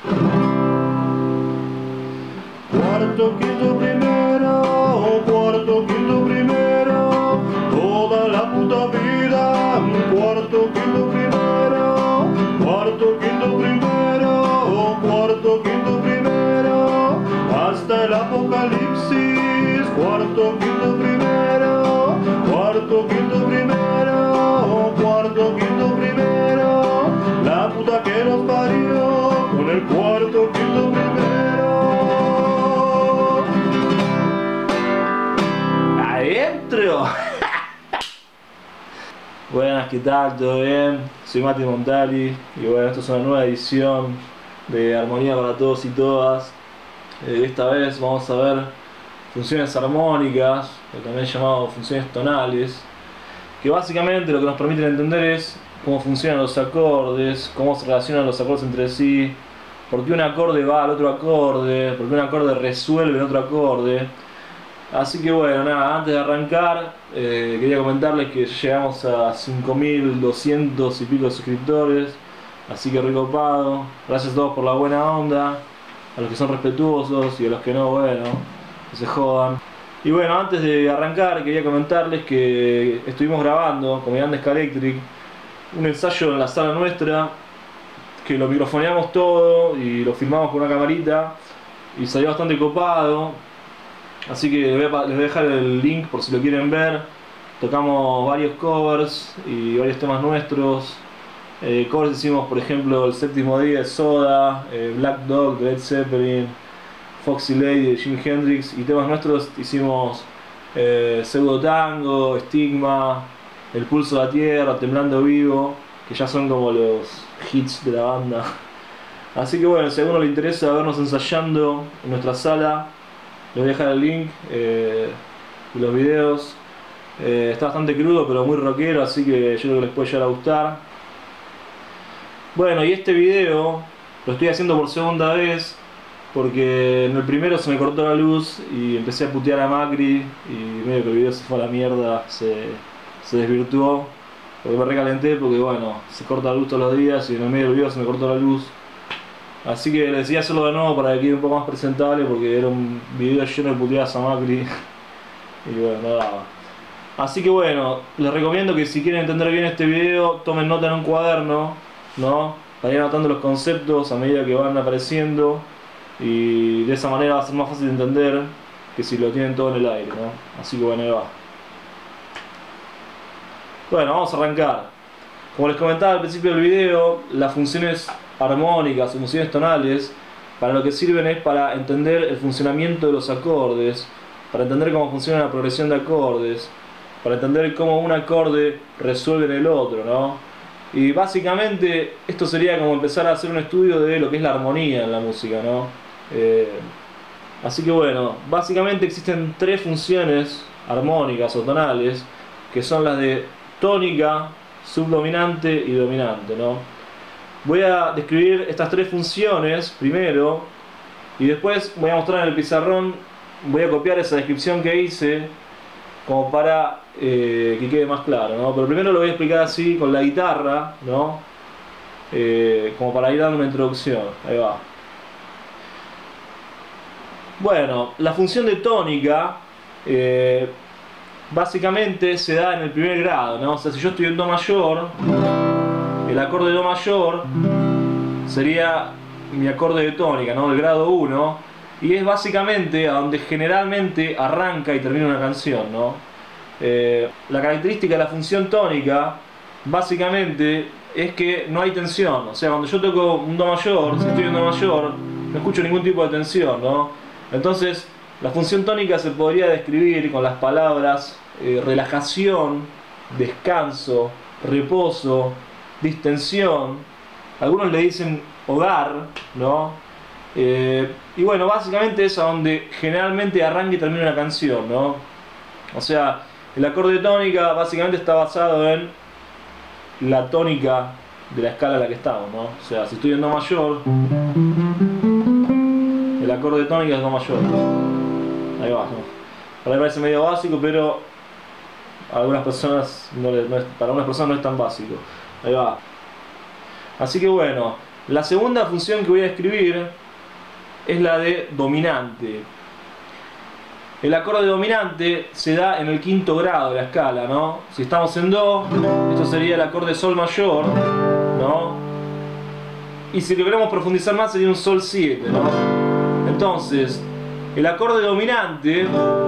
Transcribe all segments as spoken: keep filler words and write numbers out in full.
Cuarto, quinto, primero, cuarto, quinto, primero, toda la puta vida. Cuarto, quinto, primero, cuarto, quinto, primero, cuarto, quinto, primero, hasta el apocalipsis. Cuarto, quinto, primero, cuarto, quinto, primero, cuarto, quinto, primero, la puta que nos parió con el cuarto, quinto, primero. Adentro. Buenas, ¿qué tal? ¿Todo bien? Soy Mati Montali y bueno, esto es una nueva edición de Armonía para Todos y Todas. Eh, esta vez vamos a ver funciones armónicas, o también llamado funciones tonales, que básicamente lo que nos permiten entender es cómo funcionan los acordes, cómo se relacionan los acordes entre sí, por qué un acorde va al otro acorde, por qué un acorde resuelve en otro acorde. Así que bueno, nada, antes de arrancar eh, quería comentarles que llegamos a cinco mil doscientos y pico de suscriptores, así que recopado. Gracias a todos por la buena onda, a los que son respetuosos y a los que no, bueno, que se jodan. Y bueno, antes de arrancar quería comentarles que estuvimos grabando con Andes Electric un ensayo en la sala nuestra, que lo microfoneamos todo y lo filmamos con una camarita y salió bastante copado. Así que les voy, a, les voy a dejar el link por si lo quieren ver. Tocamos varios covers y varios temas nuestros. Eh, covers hicimos, por ejemplo, El Séptimo Día de Soda, eh, Black Dog de Led Zeppelin, Foxy Lady de Jimi Hendrix, y temas nuestros hicimos eh, Pseudo Tango, Estigma, El Pulso de la Tierra, Temblando Vivo, que ya son como los hits de la banda. Así que bueno, si a alguno le interesa vernos ensayando en nuestra sala, les voy a dejar el link eh, y los videos. Eh, está bastante crudo pero muy rockero, así que yo creo que les puede llegar a gustar. Bueno, y este video lo estoy haciendo por segunda vez porque en el primero se me cortó la luz y empecé a putear a Macri y medio que el video se fue a la mierda, se, se desvirtuó, porque me recalenté porque bueno, se corta la luz todos los días y en el medio del video se me cortó la luz. Así que decidí hacerlo de nuevo para que quede un poco más presentable porque era un video lleno de puteadas a Macri y bueno, no daba. Así que bueno, les recomiendo que si quieren entender bien este video tomen nota en un cuaderno, ¿no? Para ir anotando los conceptos a medida que van apareciendo y de esa manera va a ser más fácil de entender que si lo tienen todo en el aire, ¿no? Así que bueno, ahí va. Bueno, vamos a arrancar. Como les comentaba al principio del video, las funciones armónicas o funciones tonales para lo que sirven es para entender el funcionamiento de los acordes, para entender cómo funciona la progresión de acordes, para entender cómo un acorde resuelve en el otro, ¿no? Y básicamente esto sería como empezar a hacer un estudio de lo que es la armonía en la música, ¿no? Eh, así que bueno, básicamente existen tres funciones armónicas o tonales, que son las de tónica, subdominante y dominante, ¿no? Voy a describir estas tres funciones primero y después voy a mostrar en el pizarrón, voy a copiar esa descripción que hice como para eh, que quede más claro, ¿no? Pero primero lo voy a explicar así con la guitarra, ¿no? Eh, como para ir dando una introducción. Ahí va. Bueno, la función de tónica eh, básicamente se da en el primer grado, ¿no? O sea, si yo estoy en Do mayor, el acorde de Do mayor sería mi acorde de tónica, ¿no? El grado uno, y es básicamente a donde generalmente arranca y termina una canción, ¿no? Eh, la característica de la función tónica básicamente es que no hay tensión, o sea, cuando yo toco un Do mayor, si estoy en Do mayor, no escucho ningún tipo de tensión, ¿no? Entonces, la función tónica se podría describir con las palabras eh, relajación, descanso, reposo, distensión, algunos le dicen hogar, ¿no? Eh, y bueno, básicamente es a donde generalmente arranca y termina una canción, ¿no? O sea, el acorde de tónica básicamente está basado en la tónica de la escala en la que estamos, ¿no? O sea, si estoy en Do mayor, el acorde de tónica es Do mayor. Ahí va, ¿no? Para mí parece medio básico, pero a algunas personas no, no es, para algunas personas no es tan básico. Ahí va. Así que bueno, La segunda función que voy a escribir es la de dominante. El acorde dominante se da en el quinto grado de la escala, ¿no? Si estamos en Do, esto sería el acorde Sol mayor, ¿no? Y si lo queremos profundizar más sería un Sol siete, ¿no? Entonces, el acorde dominante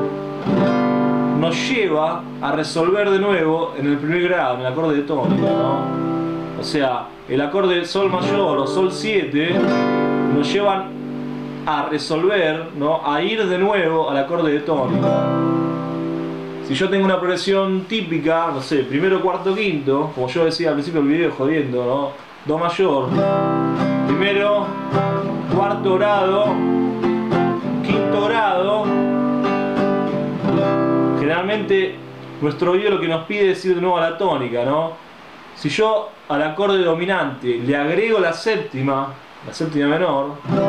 nos lleva a resolver de nuevo en el primer grado, en el acorde de tónica, ¿no? O sea, el acorde Sol mayor o Sol siete nos llevan a resolver, ¿no? A ir de nuevo al acorde de tónica. Si yo tengo una progresión típica, no sé, primero, cuarto, quinto, como yo decía al principio del video jodiendo, ¿no? Do mayor, primero, cuarto grado, quinto grado. Generalmente nuestro oído lo que nos pide es ir de nuevo a la tónica, ¿no? Si yo al acorde dominante le agrego la séptima, la séptima menor,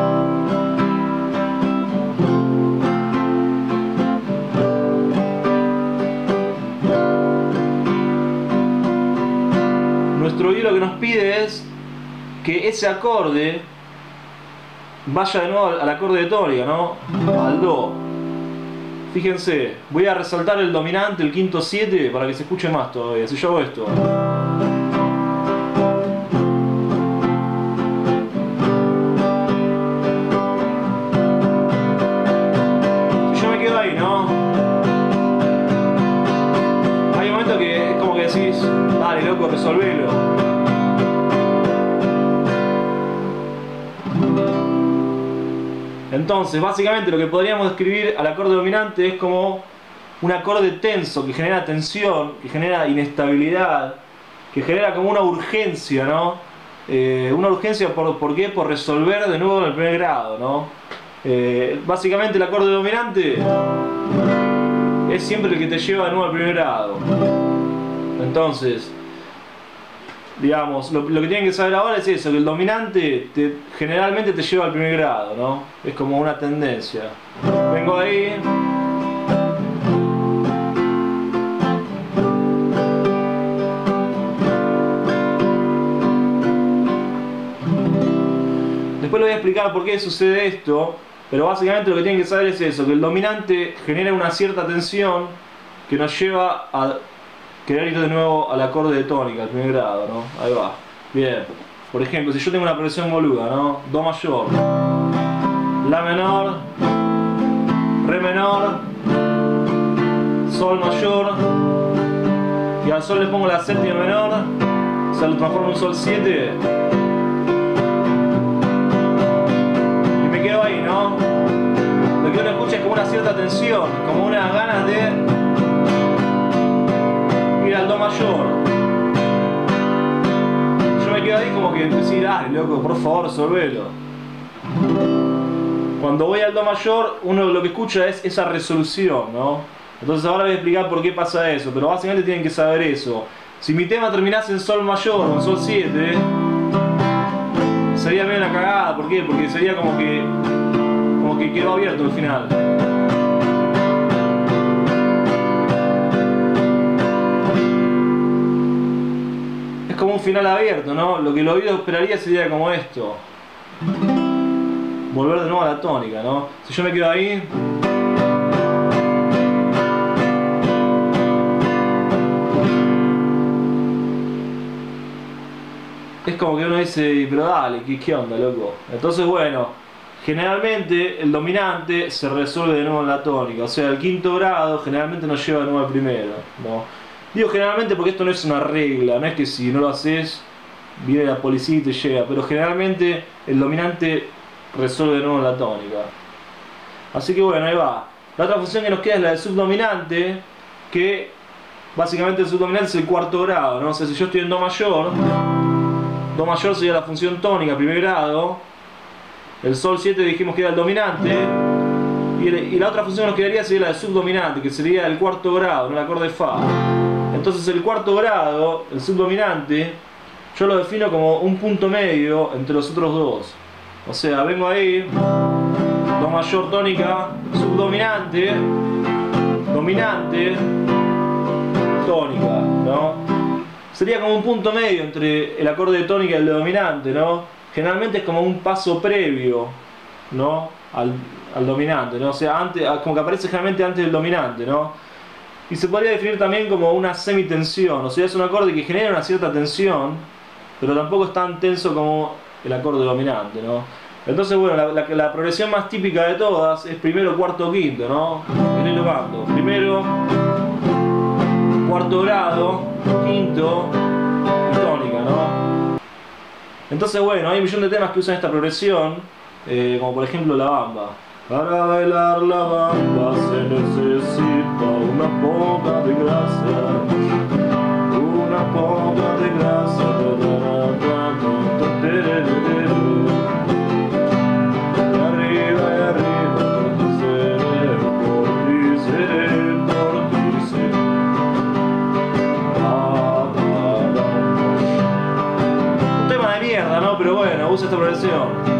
nuestro oído lo que nos pide es que ese acorde vaya de nuevo al acorde de tónica, ¿no? Al Do. Fíjense, voy a resaltar el dominante, el quinto siete, para que se escuche más todavía. Si yo hago esto, si yo me quedo ahí, ¿no? Hay un momento que es como que decís, dale loco, resolvelo. Entonces, básicamente lo que podríamos describir al acorde dominante es como un acorde tenso, que genera tensión, que genera inestabilidad, que genera como una urgencia, ¿no? Eh, una urgencia, por, ¿por qué? Por resolver de nuevo en el primer grado, ¿no? Eh, básicamente el acorde dominante es siempre el que te lleva de nuevo al primer grado. Entonces, digamos, lo, lo que tienen que saber ahora es eso, que el dominante te, generalmente te lleva al primer grado, ¿no? Es como una tendencia. Vengo ahí. Después le voy a explicar por qué sucede esto, pero básicamente lo que tienen que saber es eso, que el dominante genera una cierta tensión que nos lleva a querer ir de nuevo al acorde de tónica, al primer grado, ¿no? Ahí va. Bien. Por ejemplo, si yo tengo una progresión boluda, ¿no? Do mayor, La menor, Re menor, Sol mayor, y al Sol le pongo la séptima menor, o sea, lo transformo en un Sol siete, y me quedo ahí, ¿no? Lo que uno escucha es como una cierta tensión, como unas ganas de al Do mayor. Yo me quedo ahí como que decir, dale loco, por favor, resolvelo. Cuando voy al Do mayor, uno lo que escucha es esa resolución, ¿no? Entonces ahora voy a explicar por qué pasa eso, pero básicamente tienen que saber eso. Si mi tema terminase en Sol mayor o en Sol siete, sería medio una cagada. ¿Por qué? Porque sería como que como que quedó abierto el final. Es como un final abierto, ¿no? Lo que el oído esperaría sería como esto. Volver de nuevo a la tónica, ¿no? Si yo me quedo ahí, es como que uno dice, pero dale, ¿qué, qué onda, loco? Entonces, bueno, generalmente el dominante se resuelve de nuevo en la tónica. O sea, el quinto grado generalmente nos lleva de nuevo al primero, ¿no? Digo generalmente porque esto no es una regla, no es que si no lo haces viene la policía y te llega, pero generalmente el dominante resuelve de nuevo en la tónica. Así que bueno, ahí va. La otra función que nos queda es la del subdominante, que básicamente el subdominante es el cuarto grado, ¿no? O sea, si yo estoy en Do mayor, Do mayor sería la función tónica, primer grado, el Sol siete dijimos que era el dominante, y la otra función que nos quedaría sería la de subdominante, que sería el cuarto grado, ¿no? El acorde Fa. Entonces el cuarto grado, el subdominante, yo lo defino como un punto medio entre los otros dos. O sea, vengo ahí, Do mayor tónica, subdominante, dominante, tónica, ¿no? Sería como un punto medio entre el acorde de tónica y el de dominante, ¿no? generalmente es como un paso previo, ¿no? al, al dominante, ¿no? O sea, antes, como que aparece generalmente antes del dominante, ¿no? Y se podría definir también como una semitensión, o sea, es un acorde que genera una cierta tensión, pero tampoco es tan tenso como el acorde dominante, ¿no? Entonces, bueno, la, la, la progresión más típica de todas es primero, cuarto, quinto, ¿no? Iré tocando. Primero, cuarto grado, quinto y tónica, ¿no? Entonces, bueno, hay un millón de temas que usan esta progresión, eh, como por ejemplo la bamba. Para bailar la bamba se necesita una poca de gracia, una poca de gracia. Y arriba y arriba, seré por ti, seré por ti, seré. Un tema de mierda, ¿no? Pero bueno, usa esta progresión.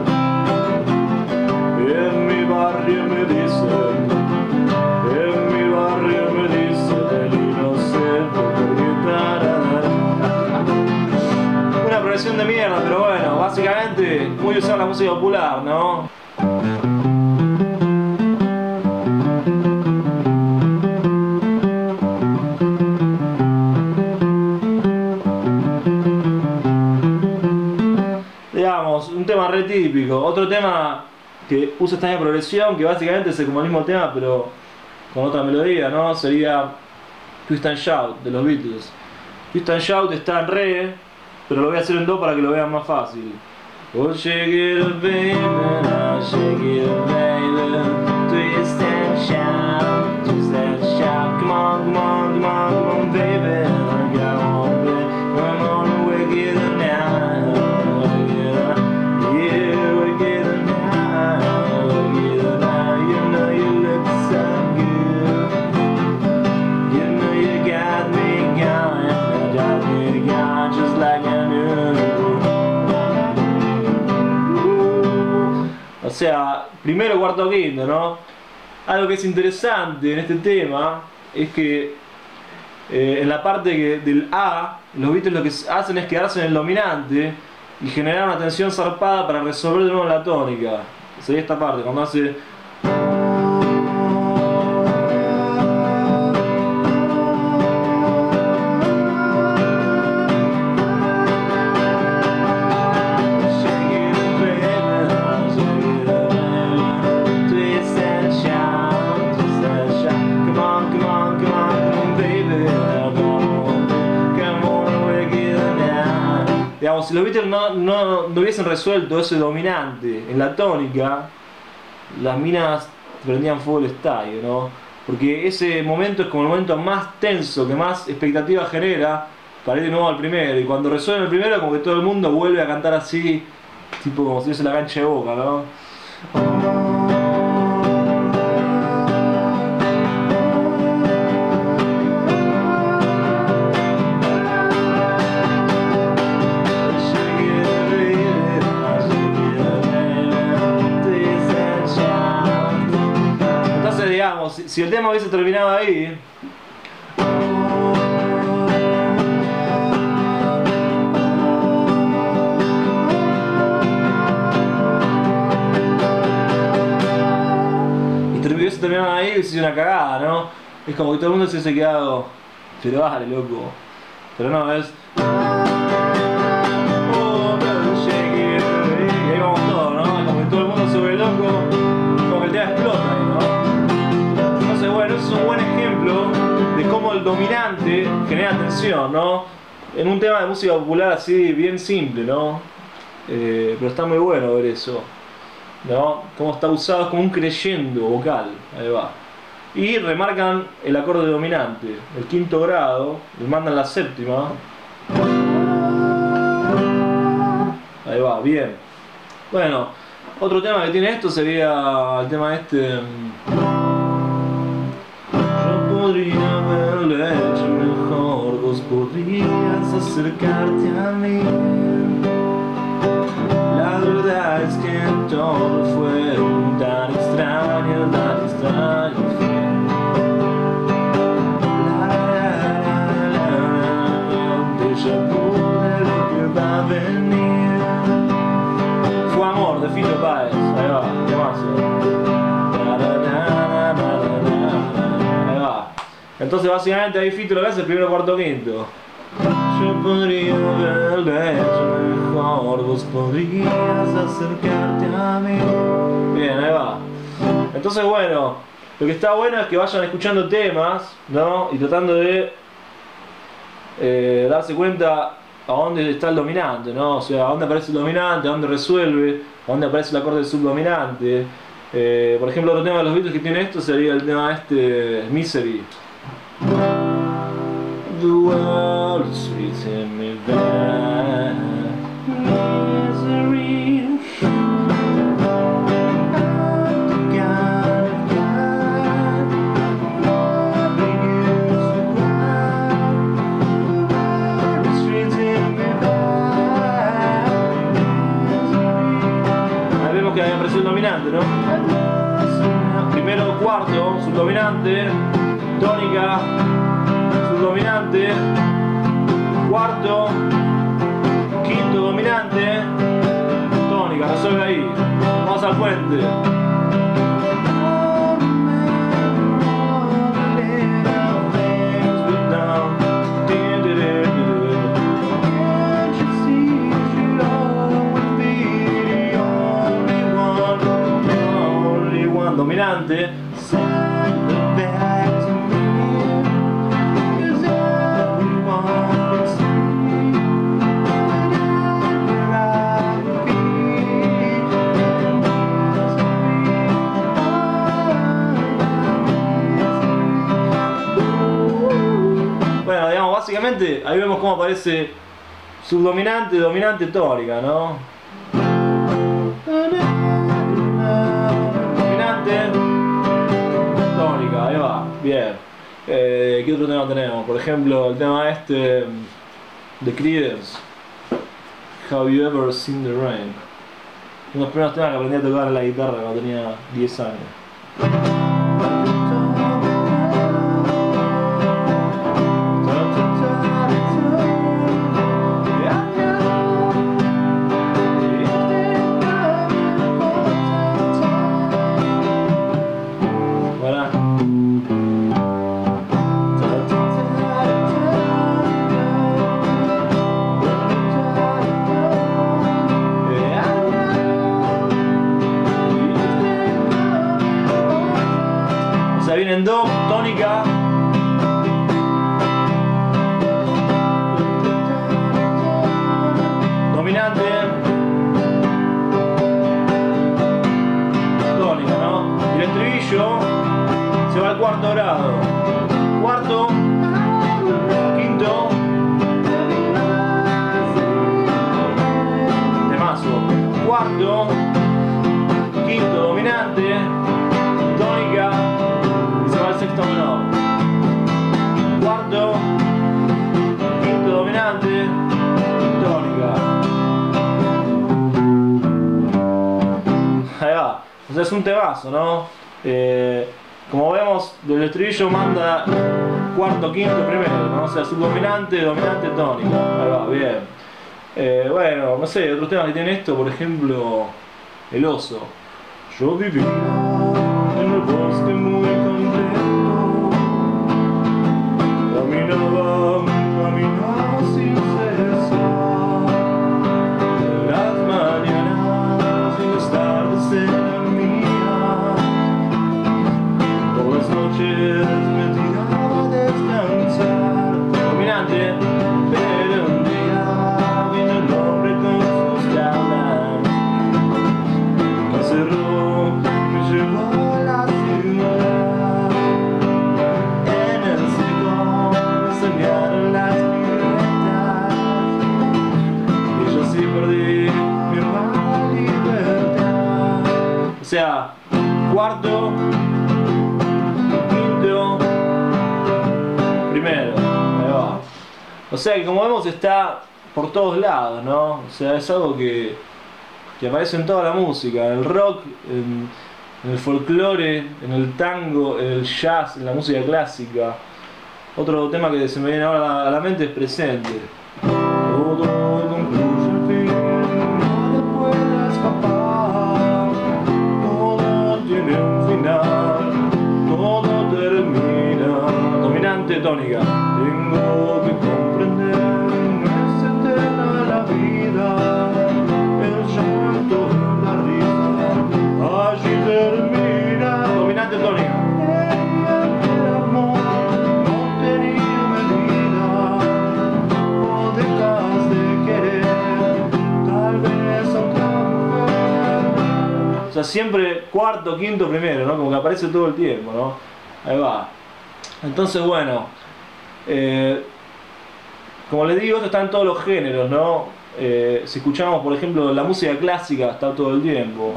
En mi barrio me dicen, en mi barrio me dicen el inocente por guitarra. Una progresión de mierda, pero bueno, básicamente muy usar la música popular, ¿no? Digamos, un tema re típico. Otro tema que usa esta misma progresión, que básicamente es como el mismo tema pero con otra melodía, ¿no? Sería Twist and Shout de los Beatles. Twist and Shout está en re, pero lo voy a hacer en do para que lo vean más fácil. Oh, shake it up, baby, now shake it up, baby. Twist and shout, twist and shout. Come on, come on, come on, come on, baby. Come on, baby, come on, we're getting now. Yeah, we're getting now. We're getting now. You know you look so good. You know you got me going, you got me going just like I knew. O sea, primero, cuarto, quinto, ¿no? Algo que es interesante en este tema es que eh, en la parte que, del A, los Beatles lo que hacen es quedarse en el dominante y generar una tensión zarpada para resolver de nuevo la tónica. Sería esta parte, cuando hace... Digamos, si los Beatles no, no, no hubiesen resuelto ese dominante en la tónica, las minas prendían fuego el estadio, ¿no? Porque ese momento es como el momento más tenso, que más expectativa genera para ir de nuevo al primero. Y cuando resuelven el primero, como que todo el mundo vuelve a cantar así, tipo como si fuese la cancha de Boca, ¿no? Si, si el tema hubiese terminado ahí, y hubiese terminado ahí, hubiese sido una cagada, ¿no? Es como que todo el mundo se hubiese quedado, pero dale, loco. Pero no, es... Y ahí vamos todos, ¿no? Como que todo el mundo se vuelve loco, como que el tema explota ahí, ¿no? Bueno, es un buen ejemplo de cómo el dominante genera tensión, ¿no? En un tema de música popular así, bien simple, ¿no? Eh, pero está muy bueno ver eso, ¿no? Cómo está usado como un crescendo vocal, ahí va. Y remarcan el acorde dominante, el quinto grado, le mandan la séptima. Ahí va, bien. Bueno, otro tema que tiene esto sería el tema este... Podría haberlo hecho mejor, vos podrías acercarte a mí. La verdad es que todo fue tan extraño, tan extraño fin. La la la la, déjà vu de lo que va a venir. Fito Páez, ahí va, temazo. Ahí va. Entonces básicamente ahí Fito lo que hace es primero, cuarto, quinto. Yo podría verle mejor, vos podrías acercarte a mí. Bien, ahí va. Entonces bueno, lo que está bueno es que vayan escuchando temas, ¿no? Y tratando de eh, darse cuenta a dónde está el dominante, ¿no? O sea, a dónde aparece el dominante, a dónde resuelve, a dónde aparece el acorde subdominante. Eh, por ejemplo, otro tema de los Beatles que tiene esto sería el tema este, Misery. The world is treating me bad. Misery. Ahí vemos que apareció el dominante, ¿no? Primero cuarto, subdominante, tónica, subdominante, cuarto, quinto dominante, tónica, resuelve ahí. Vamos al puente. Dominante. Bueno, digamos, básicamente ahí vemos cómo aparece subdominante, dominante, tónica, ¿no? Tónica, ahí va, bien. Eh, ¿Qué otro tema tenemos? Por ejemplo, el tema este de Creedence, Have You Ever Seen the Rain? Uno de los primeros temas que aprendí a tocar en la guitarra cuando tenía diez años. Viene en do, tónica, dominante, tónica, ¿no? Y el estribillo se va al cuarto grado, cuarto, quinto, temazo, cuarto, quinto dominante, tónica, sexto menor, cuarto, quinto dominante, tónica. Ahí va, o sea, es un temazo, ¿no? Eh, como vemos, del estribillo manda cuarto, quinto, primero, ¿no? O sea, subdominante, dominante, tónica. Ahí va, bien. Eh, bueno, no sé, otros temas que tiene esto, por ejemplo, el oso. Yo vivía en el bosque muy contento, caminaba, caminaba sin cesar, las mañanas y las tardes eran mías, por las noches me tiraba a descansar. Dominante, pero un día vino el hombre con sus llamas, que cerró, me llevó a la ciudad. En el circo me soñaron las piruetas, y yo sí perdí mi amada libertad. O sea, cuarto, quinto, primero, ahí va. O sea que como vemos está por todos lados, ¿no? O sea, es algo que, que aparece en toda la música, en el rock, en, en el folclore, en el tango, en el jazz, en la música clásica. Otro tema que se me viene ahora a la mente es Presente. Todo concluye al fin, nada puede escapar. tónica. Tengo que comprender, no es eterna la vida, el llanto, la risa, allí termina. Dominante tónica. El amor no tenía medida, o dejas de querer, tal vez otra mujer. O sea, siempre cuarto, quinto, primero, ¿no? Como que aparece todo el tiempo, ¿no? Ahí va. Entonces, bueno, eh, como les digo, esto está en todos los géneros, ¿no? Eh, si escuchamos, por ejemplo, la música clásica, está todo el tiempo.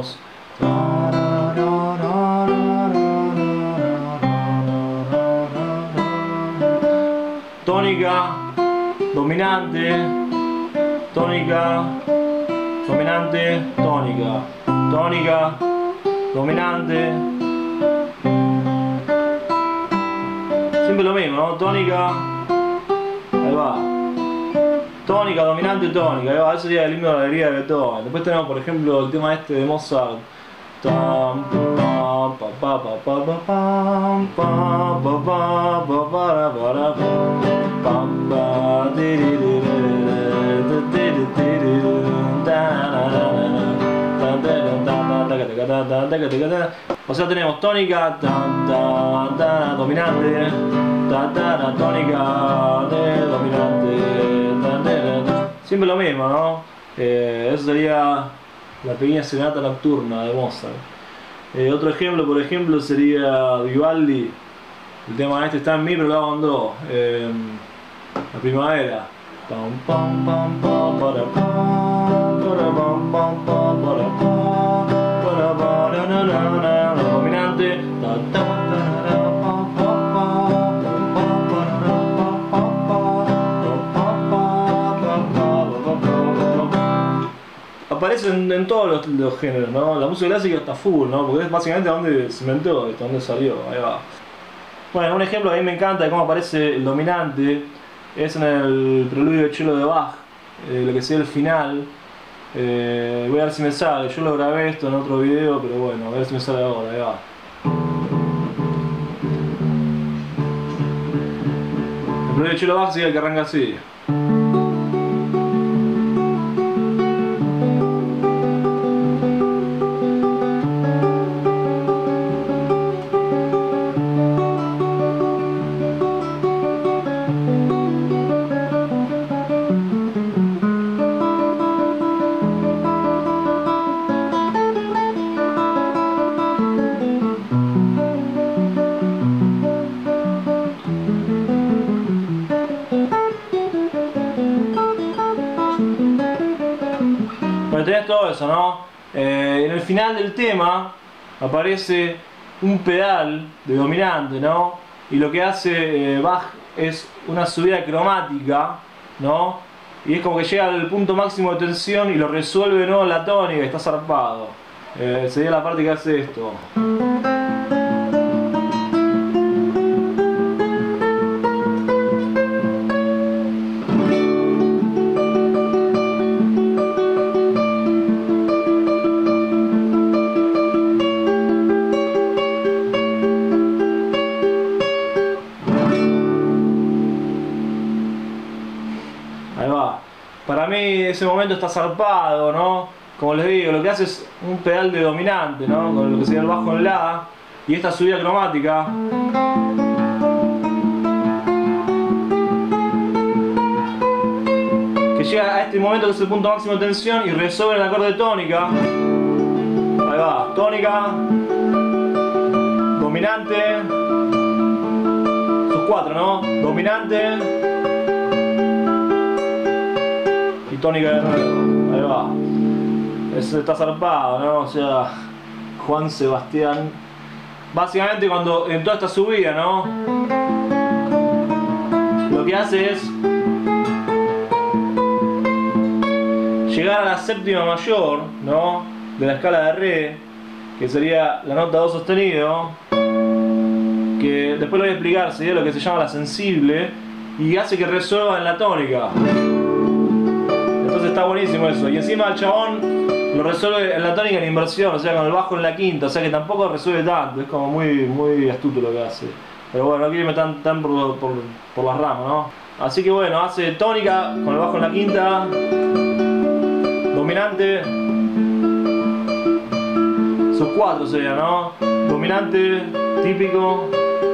Tónica, dominante, tónica, dominante, tónica, tónica, dominante. Siempre lo mismo, ¿no? Tónica, ahí va. Tónica, dominante, tónica, ahí va. Eso sería el himno de la alegría de Beethoven. Después tenemos, por ejemplo, el tema este de Mozart. Tam, pam, pa, pa, pa, pa, pa, pam, pam, pa, pa, pa, para, para, pam, pa, di, di, di, di, di, di, di, di, da, da, da, da, da. O sea, tenemos tónica, ta, ta, ta, dominante, ta, ta, ta, tónica, de, dominante, ta, ta, ta. Siempre lo mismo, ¿no? Eh, eso sería la pequeña serenata nocturna de Mozart. Eh, otro ejemplo, por ejemplo, sería Vivaldi. El tema este está en mi, pero lo hago en do. Eh, la primavera. Pam, pam, pam, pam, para, pam, para, pam, pam, pam, para, pam, para, pam, na, na, na, na, na, dominante. Ta, ta, ta, ta, pam, pam, pam, pam, pam, pam, pam, pam, pam, pam. Aparece en, en todos los, los géneros, ¿no? La música clásica está full, ¿no? Porque es básicamente donde se inventó esto, donde salió. Ahí va. Bueno, un ejemplo que a mí me encanta de cómo aparece el dominante es en el preludio de cello de Bach, eh, lo que sería el final. Eh, voy a ver si me sale, yo lo grabé esto en otro video, pero bueno, a ver si me sale ahora, ahí va. El preludio de cello de Bach sería el que arranca así. Tenés todo eso, ¿no? Eh, en el final del tema aparece un pedal de dominante, ¿no? Y lo que hace eh, Bach es una subida cromática, ¿no? Y es como que llega al punto máximo de tensión y lo resuelve de nuevo en la tónica y está zarpado. Eh, sería la parte que hace esto. Ahí va. Para mí ese momento está zarpado, ¿no? Como les digo, lo que hace es un pedal de dominante, ¿no? Con lo que sería el bajo en la y esta subida cromática. Que llega a este momento que es el punto máximo de tensión y resuelve el acorde de tónica. Ahí va, tónica, dominante, sus cuatro, ¿no? Dominante y tónica de nuevo. Ahí va. Eso está zarpado, ¿no? O sea, Juan Sebastián. Básicamente cuando en toda esta subida, ¿no? Lo que hace es llegar a la séptima mayor, ¿no? De la escala de re, que sería la nota do sostenido, que después lo voy a explicar, sería lo que se llama la sensible, y hace que resuelva en la tónica. Entonces está buenísimo eso. Y encima el chabón lo resuelve en la tónica en inversión, o sea, con el bajo en la quinta, o sea que tampoco resuelve tanto, es como muy, muy astuto lo que hace. Pero bueno, no quiero irme tan, tan por, por, por las ramas, ¿no? Así que bueno, hace tónica con el bajo en la quinta, dominante, sus cuatro sería, ¿no? Dominante, típico,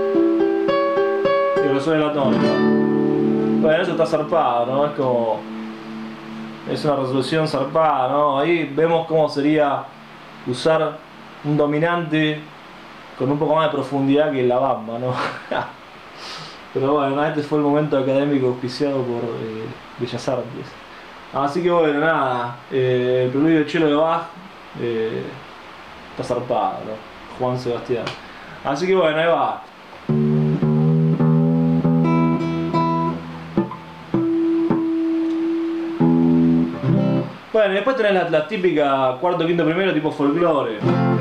y resuelve la tónica. Bueno, eso está zarpado, ¿no? Es como... es una resolución zarpada, ¿no? Ahí vemos cómo sería usar un dominante con un poco más de profundidad que la bamba, ¿no? Pero bueno, este fue el momento académico auspiciado por eh, Bellas Artes. Así que bueno, nada, eh, el preludio de Cello de Bach eh, está zarpado, ¿no? Juan Sebastián. Así que bueno, ahí va. Bueno, y después tenés la, la típica cuarto, quinto, primero tipo folclore.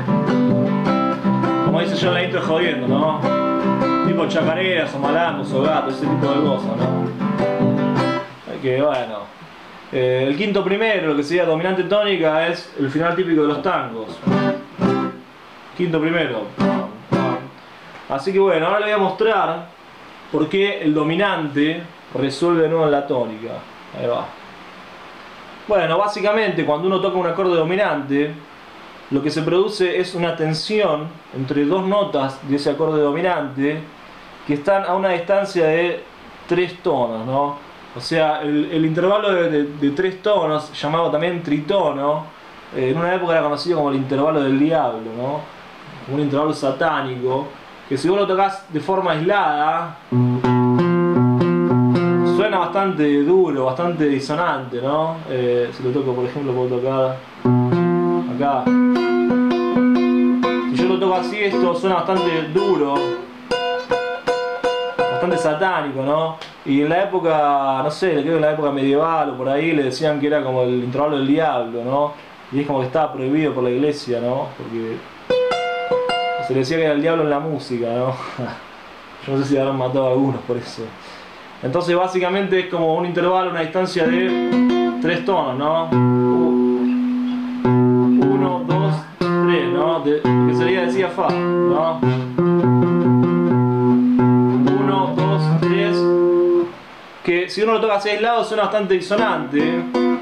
Como dice yo en la intro jodiendo, ¿no? Tipo chacareras o malangos o gatos, ese tipo de cosas, ¿no? Que bueno. Eh, el quinto primero, lo que sería dominante tónica, es el final típico de los tangos. Quinto primero. Así que bueno, ahora le voy a mostrar por qué el dominante resuelve de nuevo en la tónica. Ahí va. Bueno, básicamente cuando uno toca un acorde dominante, lo que se produce es una tensión entre dos notas de ese acorde dominante que están a una distancia de tres tonos, ¿no? O sea, el, el intervalo de, de, de tres tonos, llamado también tritono, eh, en una época era conocido como el intervalo del diablo, ¿no? Un intervalo satánico, que si vos lo tocas de forma aislada, suena bastante duro, bastante disonante, ¿no? Eh, si lo toco, por ejemplo, puedo tocar acá. Si yo lo toco así, esto suena bastante duro, bastante satánico, ¿no? Y en la época, no sé, creo que en la época medieval o por ahí le decían que era como el intervalo del diablo, ¿no? Y es como que estaba prohibido por la iglesia, ¿no? Porque se le decía que era el diablo en la música, ¿no? Yo no sé si habrán matado a algunos por eso. Entonces básicamente es como un intervalo, una distancia de tres tonos, ¿no? Uno, dos, tres, ¿no? De, que sería, decía Fa, ¿no? Uno, dos, tres. Que si uno lo toca así aislado suena bastante disonante.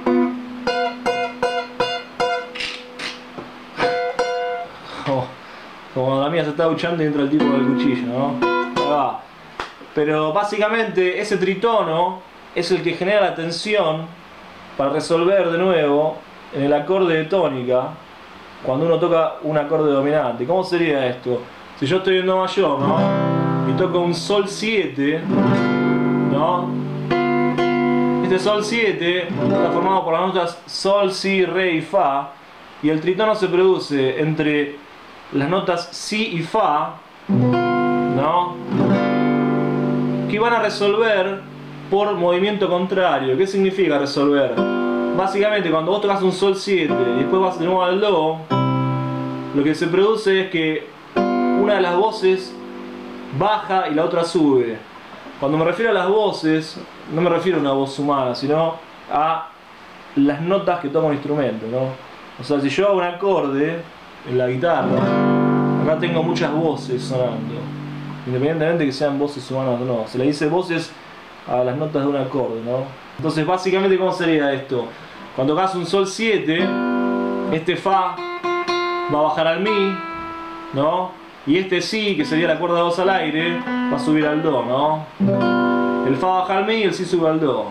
Oh, como la mía se está duchando y entra el tipo del cuchillo, ¿no? Ahí va. Pero básicamente ese tritono es el que genera la tensión para resolver de nuevo en el acorde de tónica cuando uno toca un acorde dominante. ¿Cómo sería esto? Si yo estoy en Do mayor, ¿no? Y toco un Sol siete, ¿no? Este Sol siete está formado por las notas Sol, Si, Re y Fa, y el tritono se produce entre las notas Si y Fa, ¿no? Que van a resolver por movimiento contrario. ¿Qué significa resolver? Básicamente cuando vos tocas un Sol siete y después vas de nuevo al Do, lo que se produce es que una de las voces baja y la otra sube. Cuando me refiero a las voces, no me refiero a una voz humana, sino a las notas que toca un instrumento, ¿no? O sea, si yo hago un acorde en la guitarra, acá tengo muchas voces sonando, independientemente de que sean voces humanas o no. Se le dice voces a las notas de un acorde, ¿no? Entonces básicamente, ¿cómo sería esto? Cuando tocas un Sol siete, este Fa va a bajar al Mi, ¿no? Y este Si, que sería la cuerda dos al aire, va a subir al Do, ¿no? El Fa baja al Mi y el Si sube al Do.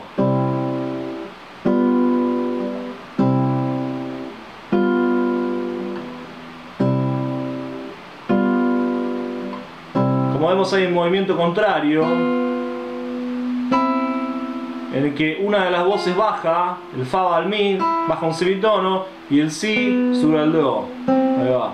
Como vemos, hay un movimiento contrario en el que una de las voces baja, el Fa va al Mi, baja un semitono y el Si sube al Do. Ahí va.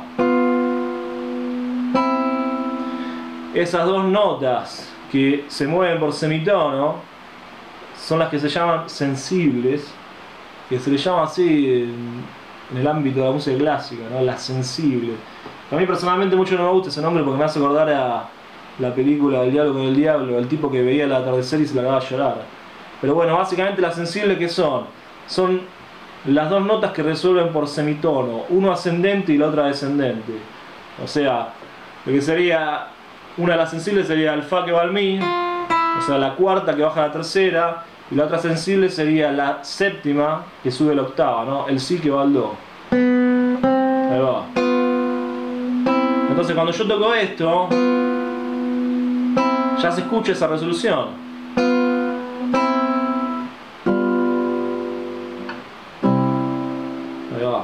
Esas dos notas que se mueven por semitono son las que se llaman sensibles, que se les llama así en, en el ámbito de la música clásica, ¿no? Las sensibles. A mí personalmente mucho no me gusta ese nombre porque me hace acordar a la película El diablo con el diablo, el tipo que veía el atardecer y se largaba a llorar. Pero bueno, básicamente las sensibles, ¿qué son? Son las dos notas que resuelven por semitono, uno ascendente y la otra descendente. O sea, lo que sería una de las sensibles sería el Fa que va al Mi, o sea la cuarta que baja a la tercera, y la otra sensible sería la séptima que sube a la octava, ¿no? El Si que va al Do. Ahí va. Entonces cuando yo toco esto, ya se escucha esa resolución. Ahí va.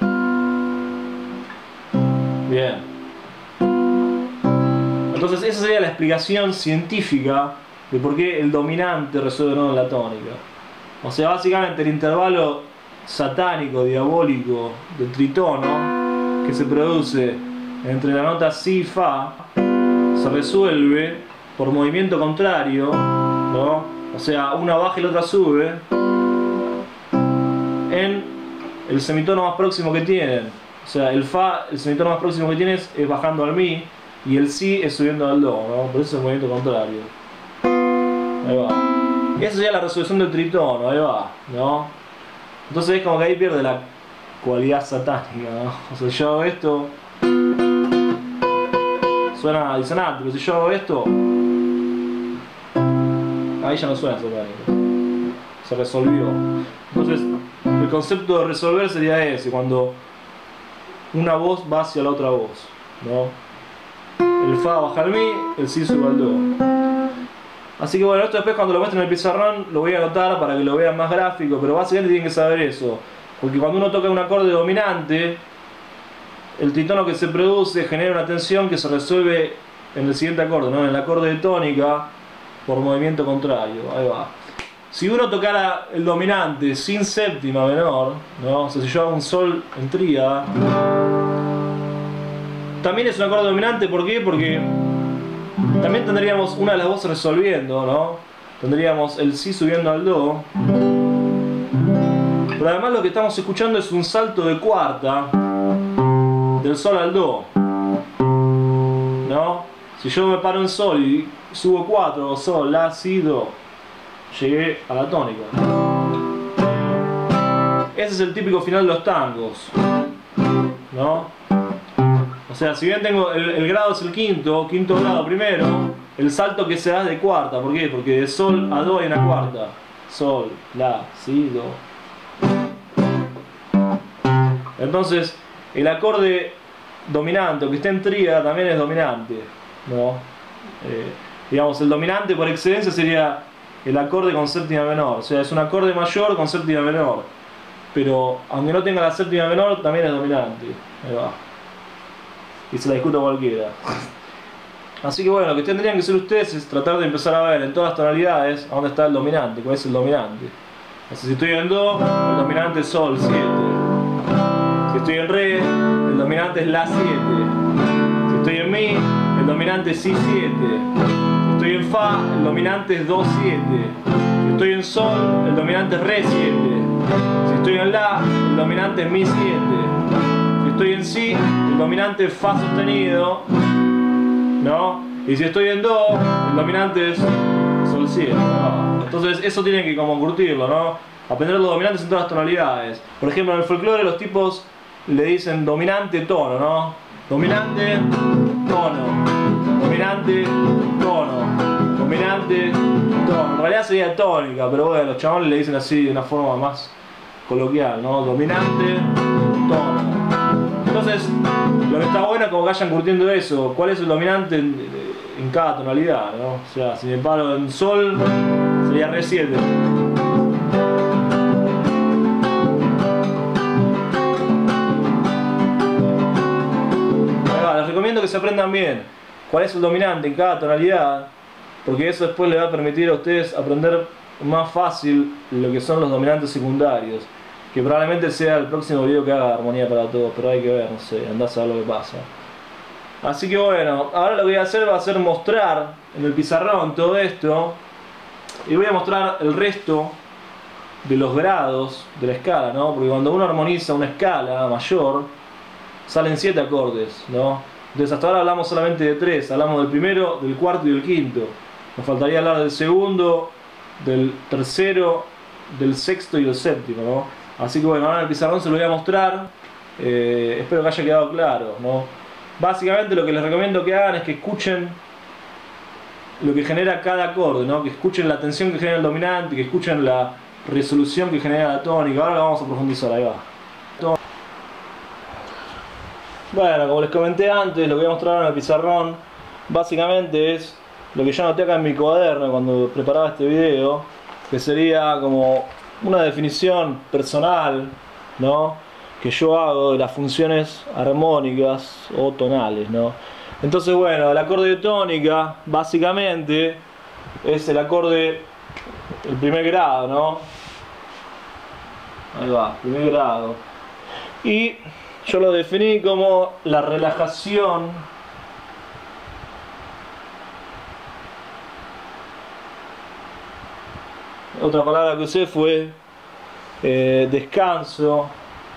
Bien. Entonces esa sería la explicación científica de por qué el dominante resuelve no en la tónica. O sea, básicamente el intervalo satánico, diabólico del tritono que se produce entre la nota Si y Fa se resuelve por movimiento contrario, ¿no? O sea, una baja y la otra sube en el semitono más próximo que tienen. O sea, el Fa, el semitono más próximo que tienes es bajando al Mi y el Si es subiendo al Do, ¿no? Por eso es movimiento contrario. Ahí va. Y esa sería la resolución del tritono, ahí va, ¿no? Entonces es como que ahí pierde la cualidad satánica, ¿no? O sea, yo hago esto, suena disonante, pero si yo hago esto, ahí ya no suena satánico. Se resolvió. Entonces, el concepto de resolver sería ese, cuando una voz va hacia la otra voz, ¿no? El Fa baja al Mi, el Si sube al Do. Así que bueno, esto después cuando lo muestren en el pizarrón lo voy a anotar para que lo vean más gráfico, pero básicamente tienen que saber eso, porque cuando uno toca un acorde dominante, el tritono que se produce genera una tensión que se resuelve en el siguiente acorde, ¿no? En el acorde de tónica por movimiento contrario. Ahí va. Si uno tocara el dominante sin séptima menor, ¿no? O sea, si yo hago un Sol en tríada, también es un acorde dominante. ¿Por qué? Porque también tendríamos una de las voces resolviendo, ¿no? Tendríamos el Si subiendo al Do. Pero además lo que estamos escuchando es un salto de cuarta del Sol al Do, ¿no? Si yo me paro en Sol y subo cuatro, Sol, La, Si, Do, llegué a la tónica. Ese es el típico final de los tangos, ¿no? O sea, si bien tengo el, el grado es el quinto, quinto grado primero, el salto que se da es de cuarta. ¿Por qué? Porque de Sol a Do hay una cuarta. Sol, La, Si, Do. Entonces, el acorde dominante, o que esté en tríada, también es dominante, ¿no? Eh, digamos, el dominante por excelencia sería el acorde con séptima menor. O sea, es un acorde mayor con séptima menor. Pero, aunque no tenga la séptima menor, también es dominante. Ahí va. Y se la discuto cualquiera. Así que bueno, lo que tendrían que hacer ustedes es tratar de empezar a ver en todas las tonalidades a dónde está el dominante, cuál es el dominante. O sea, si estoy en Do, el dominante es Sol, siete. Si estoy en Re, el dominante es La, siete. Si estoy en Mi, el dominante es Si, siete. Si estoy en Fa, el dominante es Do, siete. Si estoy en Sol, el dominante es Re, siete. Si estoy en La, el dominante es Mi, siete. Si estoy en Si, el dominante es Fa sostenido, ¿no? Y si estoy en Do, el dominante es Sol, siete, ¿no? Entonces eso tienen que como curtirlo, ¿no? Aprender los dominantes en todas las tonalidades. Por ejemplo, en el folclore los tipos le dicen dominante tono, ¿no? Dominante, tono. Dominante, tono. Dominante, tono. En realidad sería tónica, pero bueno, los chabones le dicen así de una forma más coloquial, ¿no? Dominante, tono. Entonces, lo que está bueno es como que vayan curtiendo eso. ¿Cuál es el dominante en, en cada tonalidad, ¿no? O sea, si me paro en Sol, sería Re siete. Les recomiendo que se aprendan bien cuál es el dominante en cada tonalidad, porque eso después les va a permitir a ustedes aprender más fácil lo que son los dominantes secundarios, que probablemente sea el próximo video que haga Armonía para Todos, pero hay que ver, no sé, andá a saber lo que pasa. Así que bueno, ahora lo que voy a hacer va a ser mostrar en el pizarrón todo esto, y voy a mostrar el resto de los grados de la escala, ¿no? Porque cuando uno armoniza una escala mayor, salen siete acordes, ¿no? Entonces hasta ahora hablamos solamente de tres, hablamos del primero, del cuarto y del quinto. Nos faltaría hablar del segundo, del tercero, del sexto y del séptimo, ¿no? Así que bueno, ahora en el pizarrón se lo voy a mostrar, eh, espero que haya quedado claro, ¿no? Básicamente lo que les recomiendo que hagan es que escuchen lo que genera cada acorde, ¿no? Que escuchen la tensión que genera el dominante, que escuchen la resolución que genera la tónica. Ahora la vamos a profundizar, ahí va. Bueno, como les comenté antes, lo que voy a mostrar en el pizarrón básicamente es lo que yo anoté acá en mi cuaderno cuando preparaba este video, que sería como una definición personal, ¿no? Que yo hago de las funciones armónicas o tonales, ¿no? Entonces, bueno, el acorde de tónica básicamente es el acorde, el primer grado, ¿no? Ahí va, primer grado. Y yo lo definí como la relajación otra palabra que usé fue eh, descanso,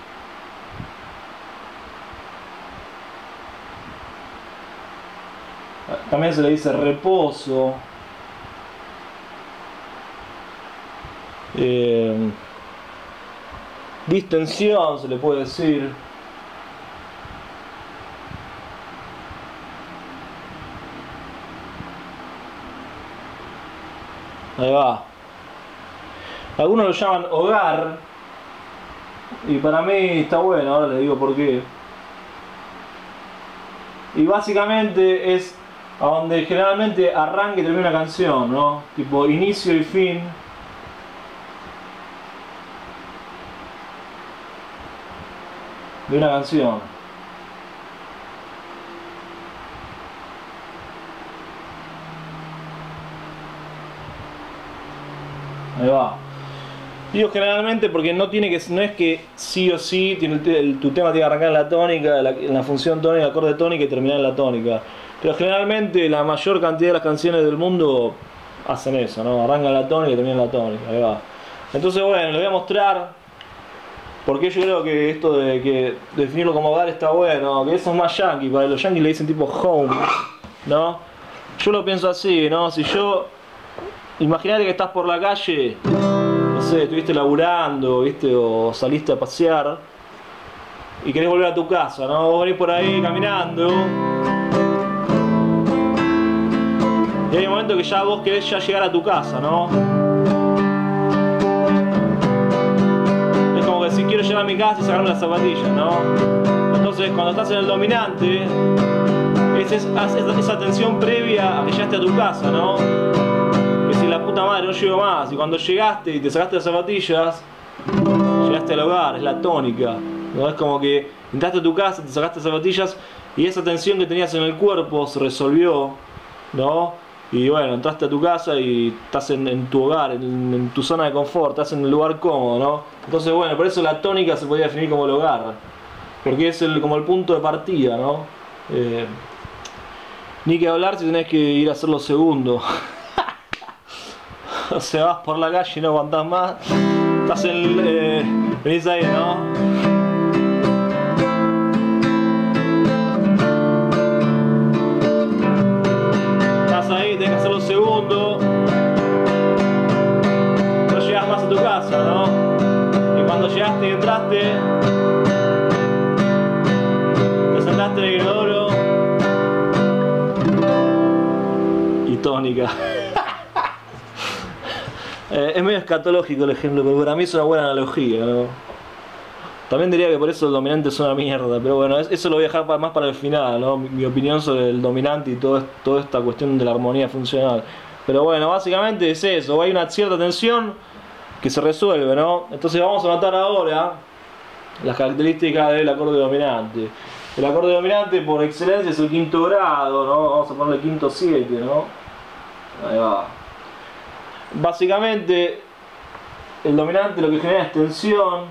también se le dice reposo, eh, distensión se le puede decir. Ahí va. Algunos lo llaman hogar y para mí está bueno, ahora les digo por qué. Y básicamente es a donde generalmente arranca y termina una canción, ¿no? Tipo inicio y fin. De una canción. Ahí va. Digo generalmente porque no tiene que, no es que sí o sí tiene el, el, tu tema tiene que arrancar en la tónica, la, en la función tónica, el acorde tónica y terminar en la tónica. Pero generalmente la mayor cantidad de las canciones del mundo hacen eso, ¿no? Arrancan en la tónica y terminan en la tónica. Ahí va. Entonces, bueno, les voy a mostrar porque yo creo que esto de que definirlo como hogar está bueno, que eso es más yankee, para los yankees le dicen tipo home, ¿no? Yo lo pienso así, ¿no? Si yo, imagínate que estás por la calle, no sé, estuviste laburando, ¿viste? O saliste a pasear y querés volver a tu casa, ¿no? Vos venís por ahí caminando y hay un momento que ya vos querés ya llegar a tu casa, ¿no? Es como que si quiero llegar a mi casa y sacarme las zapatillas, ¿no? Entonces cuando estás en el dominante es esa, esa tensión previa a que llegaste a tu casa, ¿no? Que si la puta madre no llego más, y cuando llegaste y te sacaste las zapatillas llegaste al hogar, es la tónica, ¿no? Es como que entraste a tu casa, te sacaste las zapatillas y esa tensión que tenías en el cuerpo se resolvió, ¿no? Y bueno, entraste a tu casa y estás en, en tu hogar, en, en tu zona de confort, estás en un lugar cómodo, ¿no? Entonces bueno, por eso la tónica se podría definir como el hogar, porque es el, como el punto de partida, ¿no? Eh, ni que hablar si tenés que ir a hacer lo segundo. O sea, vas por la calle y no aguantás más, estás en... Eh, venís ahí, ¿no? Ahí tenés que hacer lo segundo, no llegas más a tu casa, ¿no? Y cuando llegaste y entraste, te sentaste en el inodoro y tónica. eh, es medio escatológico el ejemplo, pero para mí es una buena analogía, ¿no? También diría que por eso el dominante es una mierda, pero bueno, eso lo voy a dejar para, más para el final, ¿no? Mi, mi opinión sobre el dominante y todo, toda esta cuestión de la armonía funcional. Pero bueno, básicamente es eso, hay una cierta tensión que se resuelve, ¿no? Entonces vamos a notar ahora las características del acorde dominante. El acorde dominante por excelencia es el quinto grado, ¿no? Vamos a ponerle el quinto siete, ¿no? Ahí va. Básicamente el dominante lo que genera es tensión.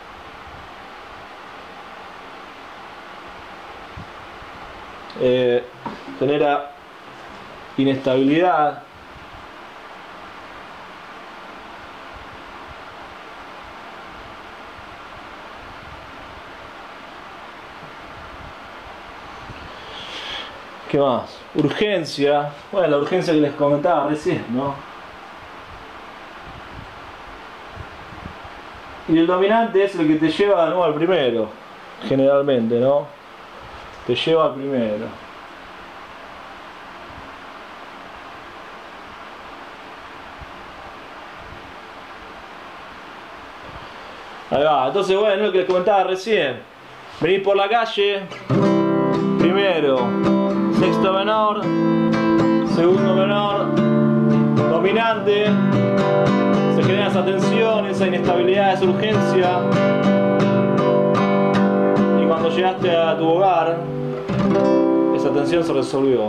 Eh, genera inestabilidad, ¿qué más? Urgencia, bueno, la urgencia que les comentaba recién, ¿no? Y el dominante es el que te lleva de nuevo al primero, generalmente, ¿no? Te lleva al primero. Ahí va, entonces bueno, lo que les comentaba recién. Venís por la calle, primero, sexto menor, segundo menor, dominante, se genera esa tensión, esa inestabilidad, esa urgencia. Y cuando llegaste a tu hogar, esa tensión se resolvió.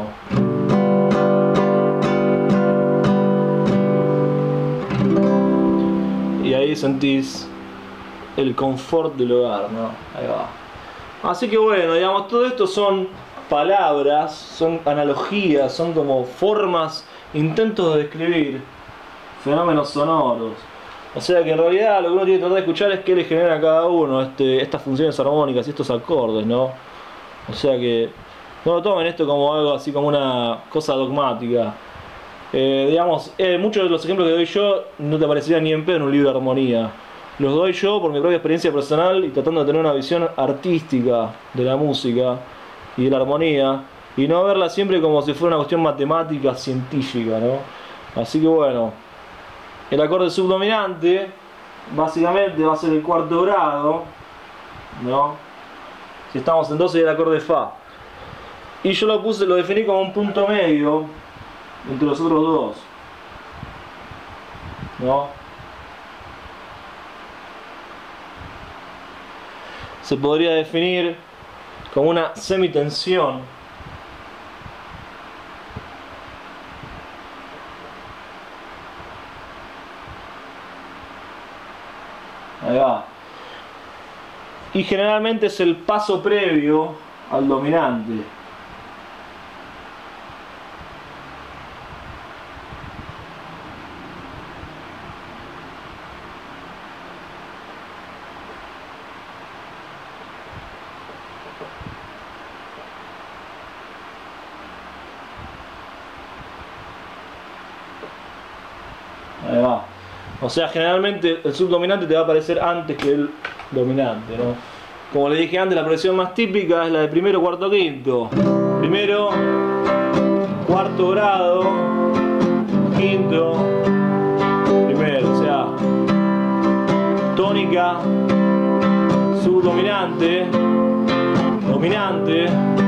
Y ahí sentís el confort del hogar, ¿no? Ahí va. Así que bueno, digamos, todo esto son palabras, son analogías, son como formas, intentos de describir fenómenos sonoros. O sea que en realidad lo que uno tiene que tratar de escuchar es qué le genera a cada uno este, estas funciones armónicas y estos acordes, ¿no? O sea que no lo tomen esto como algo así como una cosa dogmática. Eh, digamos, eh, muchos de los ejemplos que doy yo no te aparecerían ni en pedo en un libro de armonía. Los doy yo por mi propia experiencia personal y tratando de tener una visión artística de la música y de la armonía y no verla siempre como si fuera una cuestión matemática, científica, ¿no? Así que bueno, el acorde subdominante básicamente va a ser el cuarto grado, ¿no? Si estamos en do sería el acorde fa. Y yo lo puse, lo definí como un punto medio entre los otros dos, ¿no? Se podría definir como una semitensión ahí va. Y generalmente es el paso previo al dominante. Ahí va. O sea, generalmente el subdominante te va a aparecer antes que el dominante, ¿no? Como le dije antes, la progresión más típica es la de primero, cuarto, quinto. Primero, cuarto grado, quinto, primero. O sea, tónica, subdominante, dominante,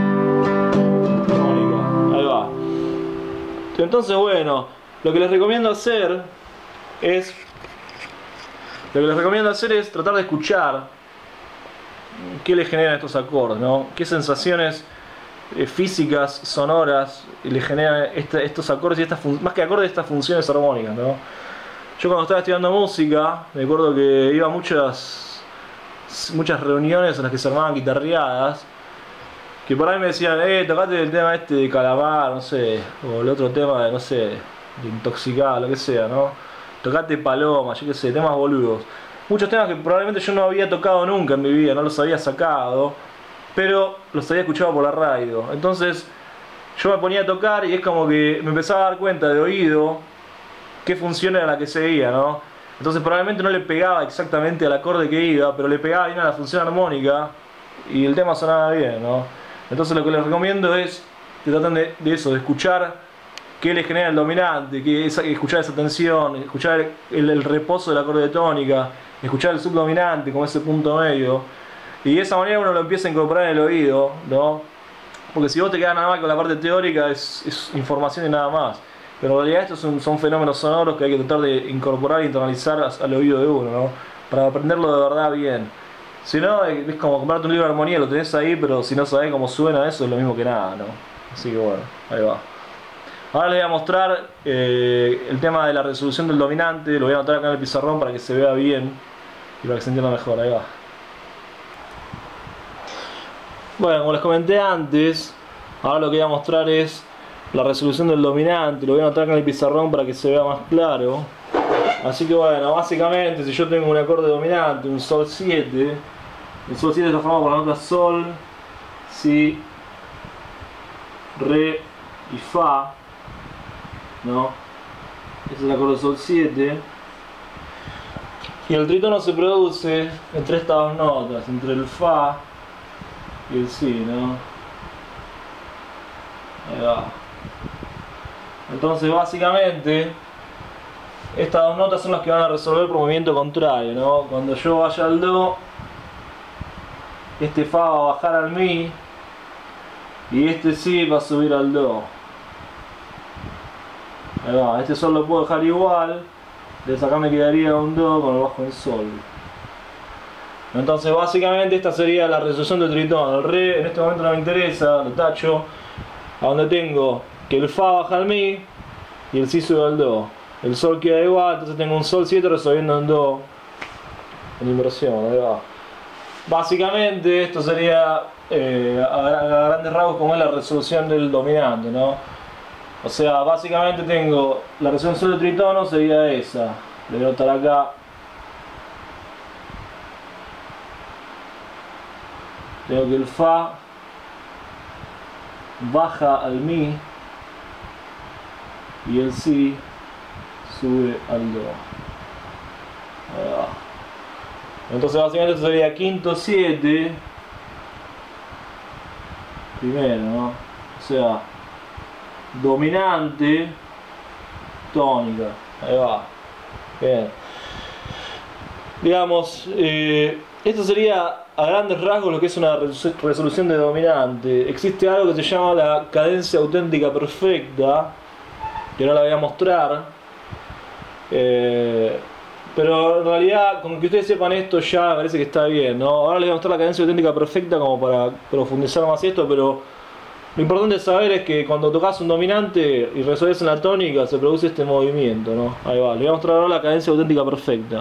tónica. Ahí va. Entonces, bueno, lo que les recomiendo hacer es lo que les recomiendo hacer es tratar de escuchar qué les generan estos acordes, ¿no? Qué sensaciones eh, físicas, sonoras le generan este, estos acordes y estas más que acordes, estas funciones armónicas, ¿no? Yo cuando estaba estudiando música me acuerdo que iba a muchas muchas reuniones en las que se armaban guitarreadas, que por ahí me decían, eh, tocate el tema este de Calamar, no sé, o el otro tema de, no sé, de Intoxicado, lo que sea, ¿no? Tocate Paloma, yo qué sé, temas boludos. Muchos temas que probablemente yo no había tocado nunca en mi vida, no los había sacado, pero los había escuchado por la radio. Entonces yo me ponía a tocar y es como que me empezaba a dar cuenta de oído qué función era la que seguía, ¿no? Entonces probablemente no le pegaba exactamente al acorde que iba, pero le pegaba bien a la función armónica y el tema sonaba bien, ¿no? Entonces lo que les recomiendo es que traten de, de eso, de escuchar qué le genera el dominante, que es, escuchar esa tensión, escuchar el, el reposo del acorde de tónica, escuchar el subdominante como ese punto medio, y de esa manera uno lo empieza a incorporar en el oído, ¿no? Porque si vos te quedas nada más con la parte teórica es, es información y nada más, pero en realidad estos son, son fenómenos sonoros que hay que tratar de incorporar e internalizar al oído de uno, ¿no? Para aprenderlo de verdad bien. Si no, es como comprarte un libro de armonía, lo tenés ahí, pero si no sabés cómo suena eso es lo mismo que nada, ¿no? Así que bueno, ahí va. Ahora les voy a mostrar eh, el tema de la resolución del dominante, lo voy a anotar acá en el pizarrón para que se vea bien y para que se entienda mejor, ahí va. Bueno, como les comenté antes, ahora lo que voy a mostrar es la resolución del dominante, lo voy a anotar acá en el pizarrón para que se vea más claro. Así que bueno, básicamente si yo tengo un acorde dominante, un sol siete, el sol siete está formado por las notas sol, si, re y fa, ¿no? Ese es el acorde sol siete. Y el tritono se produce entre estas dos notas, entre el fa y el si, ¿no? Ahí va. Entonces básicamente estas dos notas son las que van a resolver por movimiento contrario, ¿no? Cuando yo vaya al do, este fa va a bajar al mi y este si va a subir al do. Ahí va, este sol lo puedo dejar igual, entonces acá me quedaría un do con el bajo en sol. Entonces básicamente esta sería la resolución del tritono. El re en este momento no me interesa, lo tacho, a donde tengo que el fa baja al mi y el si sube al do. El sol queda igual, entonces tengo un sol siete resolviendo en do en inversión. Ahí va. Básicamente esto sería eh, a, a grandes rasgos como es la resolución del dominante, ¿no? O sea, básicamente tengo la resolución del tritono sería esa. Le voy a anotar acá. Tengo que el fa baja al mi y el si sube al do. Ahí va. Entonces básicamente esto sería quinto siete primero, ¿no? O sea, dominante tónica. Ahí va. Bien. Digamos, eh, esto sería a grandes rasgos lo que es una resolución de dominante. Existe algo que se llama la cadencia auténtica perfecta, que ahora la voy a mostrar. Eh, pero en realidad, con que ustedes sepan esto ya me parece que está bien, ¿no? Ahora les voy a mostrar la cadencia auténtica perfecta como para profundizar más esto, pero lo importante de saber es que cuando tocas un dominante y resuelves en la tónica se produce este movimiento, ¿no? Ahí va, les voy a mostrar ahora la cadencia auténtica perfecta.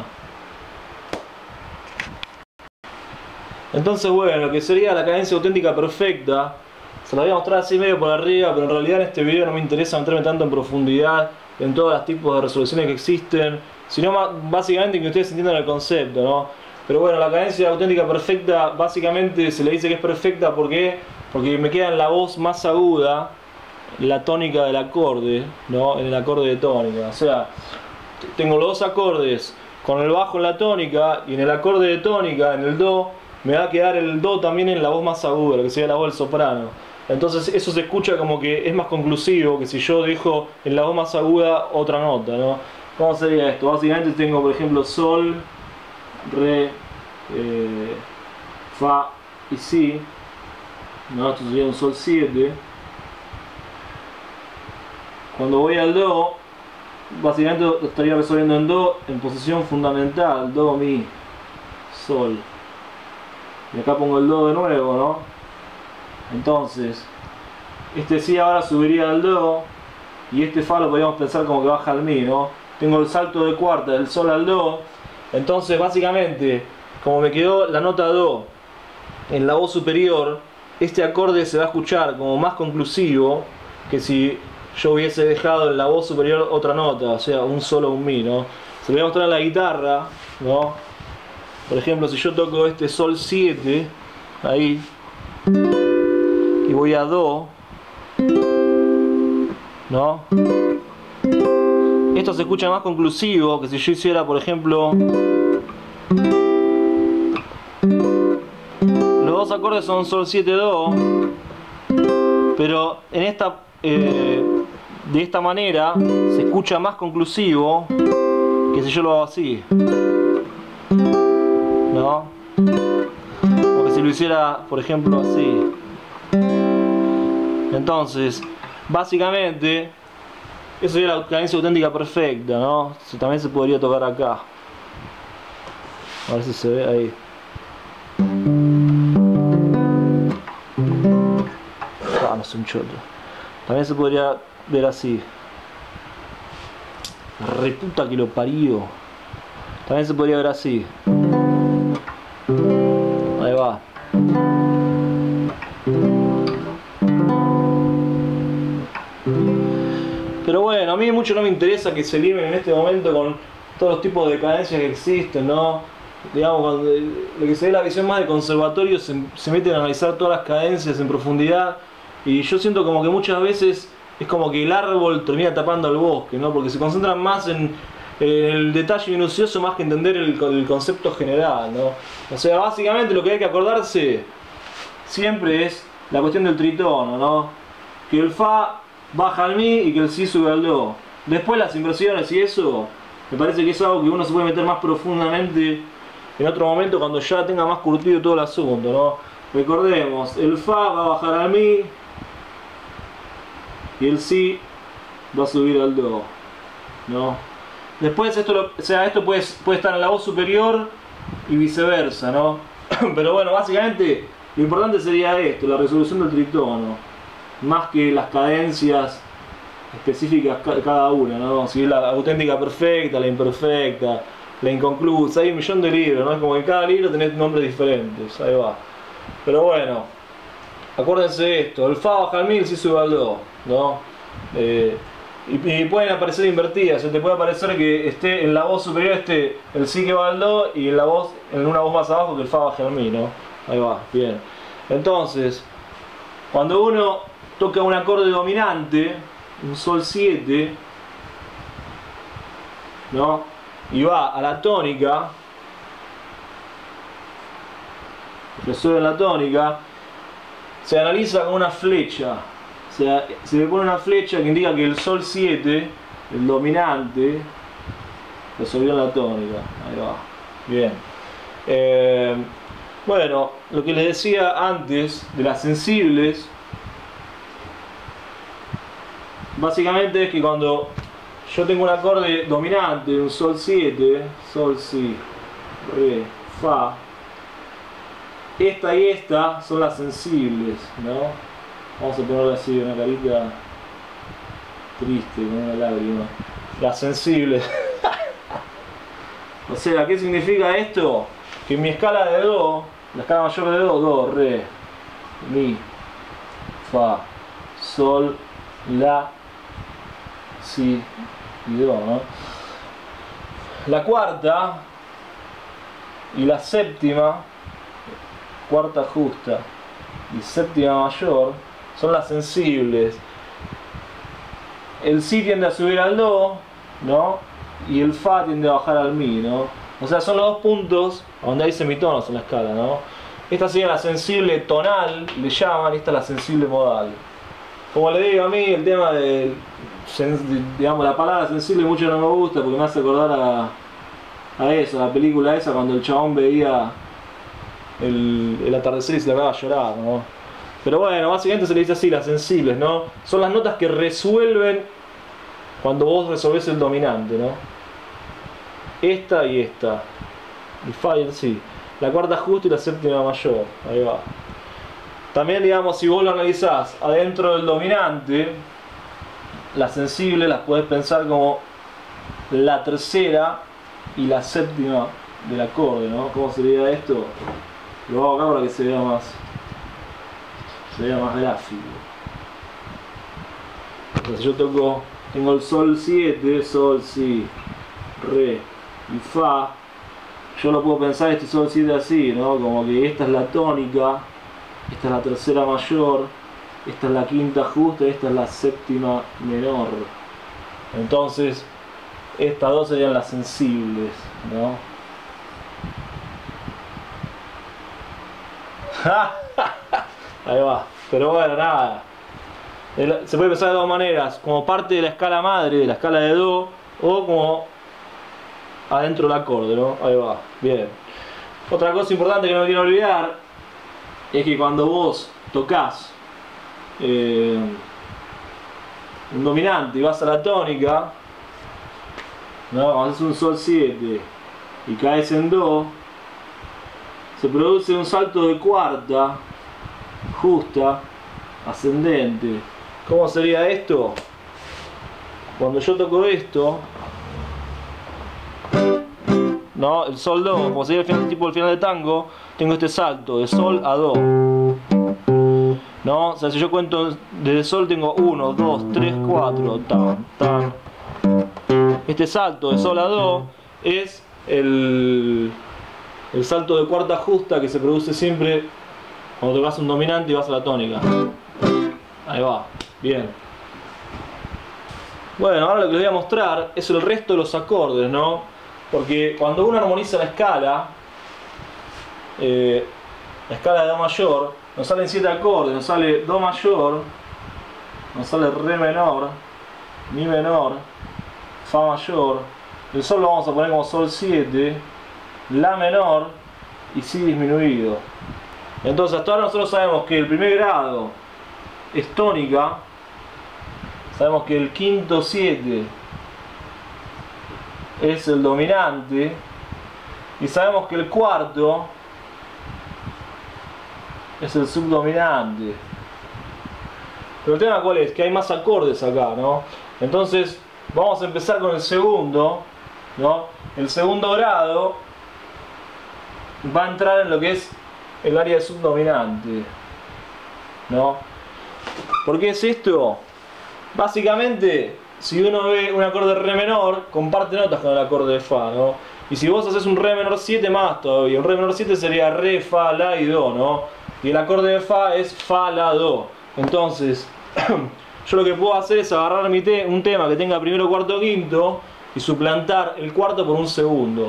Entonces, bueno, lo que sería la cadencia auténtica perfecta, se la voy a mostrar así medio por arriba, pero en realidad en este video no me interesa meterme tanto en profundidad en todos los tipos de resoluciones que existen, sino más, básicamente que ustedes entiendan el concepto, ¿no? Pero bueno, la cadencia auténtica perfecta básicamente se le dice que es perfecta porque, porque me queda en la voz más aguda la tónica del acorde, ¿no? En el acorde de tónica. O sea, tengo los dos acordes con el bajo en la tónica y en el acorde de tónica, en el do, me va a quedar el do también en la voz más aguda, lo que sería la voz del soprano. Entonces eso se escucha como que es más conclusivo que si yo dejo en la voz más aguda otra nota, ¿no? ¿Cómo sería esto? Básicamente tengo por ejemplo sol, re, eh, fa y si, ¿no? Esto sería un sol siete. Cuando voy al do, básicamente lo estaría resolviendo en do en posición fundamental, do, mi, sol. Y acá pongo el do de nuevo, ¿no? Entonces, este si ahora subiría al do y este fa lo podríamos pensar como que baja al mi, ¿no? Tengo el salto de cuarta del sol al do. Entonces básicamente, como me quedó la nota do en la voz superior, este acorde se va a escuchar como más conclusivo que si yo hubiese dejado en la voz superior otra nota, o sea, un sol o un mi, ¿no? Se lo voy a mostrar en la guitarra, ¿no? Por ejemplo, si yo toco este sol siete, ahí, y voy a do, ¿no? Esto se escucha más conclusivo que si yo hiciera, por ejemplo, los dos acordes son sol siete do, pero en esta, eh, de esta manera se escucha más conclusivo que si yo lo hago así, ¿no? O que si lo hiciera, por ejemplo, así. Entonces, básicamente, eso sería la cadencia auténtica perfecta, ¿no? Eso también se podría tocar acá. A ver si se ve ahí. Ah, no es un choto. También se podría ver así. Reputa que lo parió. También se podría ver así. Ahí va. Pero bueno, a mí mucho no me interesa que se limen en este momento con todos los tipos de cadencias que existen, ¿no? Digamos, cuando lo que se ve la visión más de conservatorio se, se meten a analizar todas las cadencias en profundidad, y yo siento como que muchas veces es como que el árbol termina tapando al bosque, ¿no? Porque se concentran más en, en el detalle minucioso más que entender el, el concepto general, ¿no? O sea, básicamente lo que hay que acordarse siempre es la cuestión del tritono, ¿no? Que el fa baja al mi y que el si sube al do. Después las inversiones y eso Me parece que es algo que uno se puede meter más profundamente en otro momento cuando ya tenga más curtido todo el asunto, ¿no? Recordemos, el Fa va a bajar al Mi y el Si va a subir al Do, ¿no? Después esto, lo, o sea, esto puede, puede estar en la voz superior y viceversa, ¿no? Pero bueno, básicamente lo importante sería esto, la resolución del tritono, más que las cadencias específicas de cada una, ¿no? Si es la auténtica perfecta, la imperfecta, la inconclusa, hay un millón de libros, ¿no? Es como que en cada libro tenés nombres diferentes, ahí va. Pero bueno, acuérdense de esto, el Fa baja al Mi, el Si sube al Do, ¿no? Eh, y, y pueden aparecer invertidas, o te puede aparecer que esté en la voz superior esté el Si que va al Do y en la voz, en una voz más abajo que el Fa baje al Mi, ¿no? Ahí va, bien. Entonces, cuando uno toca un acorde dominante, un Sol siete, ¿no? Y va a la tónica, resuelve la tónica, se analiza con una flecha, o sea, se le pone una flecha que indica que el Sol siete, el dominante, resolvió la tónica. Ahí va, bien. Eh, bueno, lo que les decía antes de las sensibles, básicamente es que cuando yo tengo un acorde dominante, un Sol siete, Sol, Si, Re, Fa, esta y esta son las sensibles, ¿no? Vamos a ponerle así una carita triste, con una lágrima. Las sensibles. O sea, ¿qué significa esto? Que en mi escala de Do, la escala mayor de Do, Do, Re, Mi, Fa, Sol, La, Si y Do, ¿no? La cuarta y la séptima, cuarta justa y séptima mayor, son las sensibles. El Si tiende a subir al Do, ¿no? Y el Fa tiende a bajar al Mi, ¿no? O sea, son los dos puntos donde hay semitonos en la escala, ¿no? Esta sería la sensible tonal, le llaman, y esta es la sensible modal. Como le digo a mí, el tema de, digamos, la palabra sensible mucho no me gusta porque me hace acordar a, a eso, a la película esa cuando el chabón veía el, el atardecer y se le acaba a llorar, ¿no? Pero bueno, básicamente se le dice así, las sensibles, ¿no? Son las notas que resuelven cuando vos resolvés el dominante, ¿no? Esta y esta, el Fa y el Si, la cuarta justa y la séptima mayor, ahí va. También, digamos, si vos lo analizás adentro del dominante, las sensibles las podés pensar como la tercera y la séptima del acorde, ¿no? ¿Cómo sería esto? Lo hago acá para que se vea más, se vea más gráfico. Entonces yo toco, tengo el Sol siete, Sol, Si, Re y Fa. Yo lo puedo pensar este Sol siete así, ¿no? Como que esta es la tónica, esta es la tercera mayor, esta es la quinta justa y esta es la séptima menor. Entonces, estas dos serían las sensibles, ¿no? Ahí va. Pero bueno, nada. Se puede pensar de dos maneras, como parte de la escala madre, de la escala de Do, o como adentro del acorde, ¿no? Ahí va, bien. Otra cosa importante que no quiero olvidar es que cuando vos tocas eh, un dominante y vas a la tónica, ¿no? Cuando haces un Sol siete y caes en Do, se produce un salto de cuarta justa ascendente. ¿Cómo sería esto? Cuando yo toco esto, ¿no? El Sol Do, como sería el final, tipo el final de tango, tengo este salto de Sol a Do, ¿no? O sea, si yo cuento desde Sol tengo uno, dos, tres, cuatro, tan, tan. Este salto de Sol a Do es el, el salto de cuarta justa que se produce siempre cuando tocas un dominante y vas a la tónica. Ahí va, bien. Bueno, ahora lo que les voy a mostrar es el resto de los acordes, ¿no? Porque cuando uno armoniza la escala, eh, la escala de Do mayor, nos salen siete acordes, nos sale Do mayor, nos sale Re menor, Mi menor, Fa mayor, el sol lo vamos a poner como sol siete, la menor y si disminuido. Entonces hasta ahora nosotros sabemos que el primer grado es tónica, sabemos que el quinto siete es el dominante y sabemos que el cuarto es el subdominante. Pero el tema cuál es, que hay más acordes acá, ¿no? Entonces vamos a empezar con el segundo, ¿no? El segundo grado va a entrar en lo que es el área de subdominante, ¿no? ¿Por qué es esto? Básicamente, si uno ve un acorde de re menor, comparte notas con el acorde de fa, ¿no? Y si vos haces un re menor siete, más todavía. Un re menor siete sería re, fa, la y do, ¿no? Y el acorde de fa es fa, la, do. Entonces, yo lo que puedo hacer es agarrar mi te un tema que tenga primero, cuarto, quinto y suplantar el cuarto por un segundo.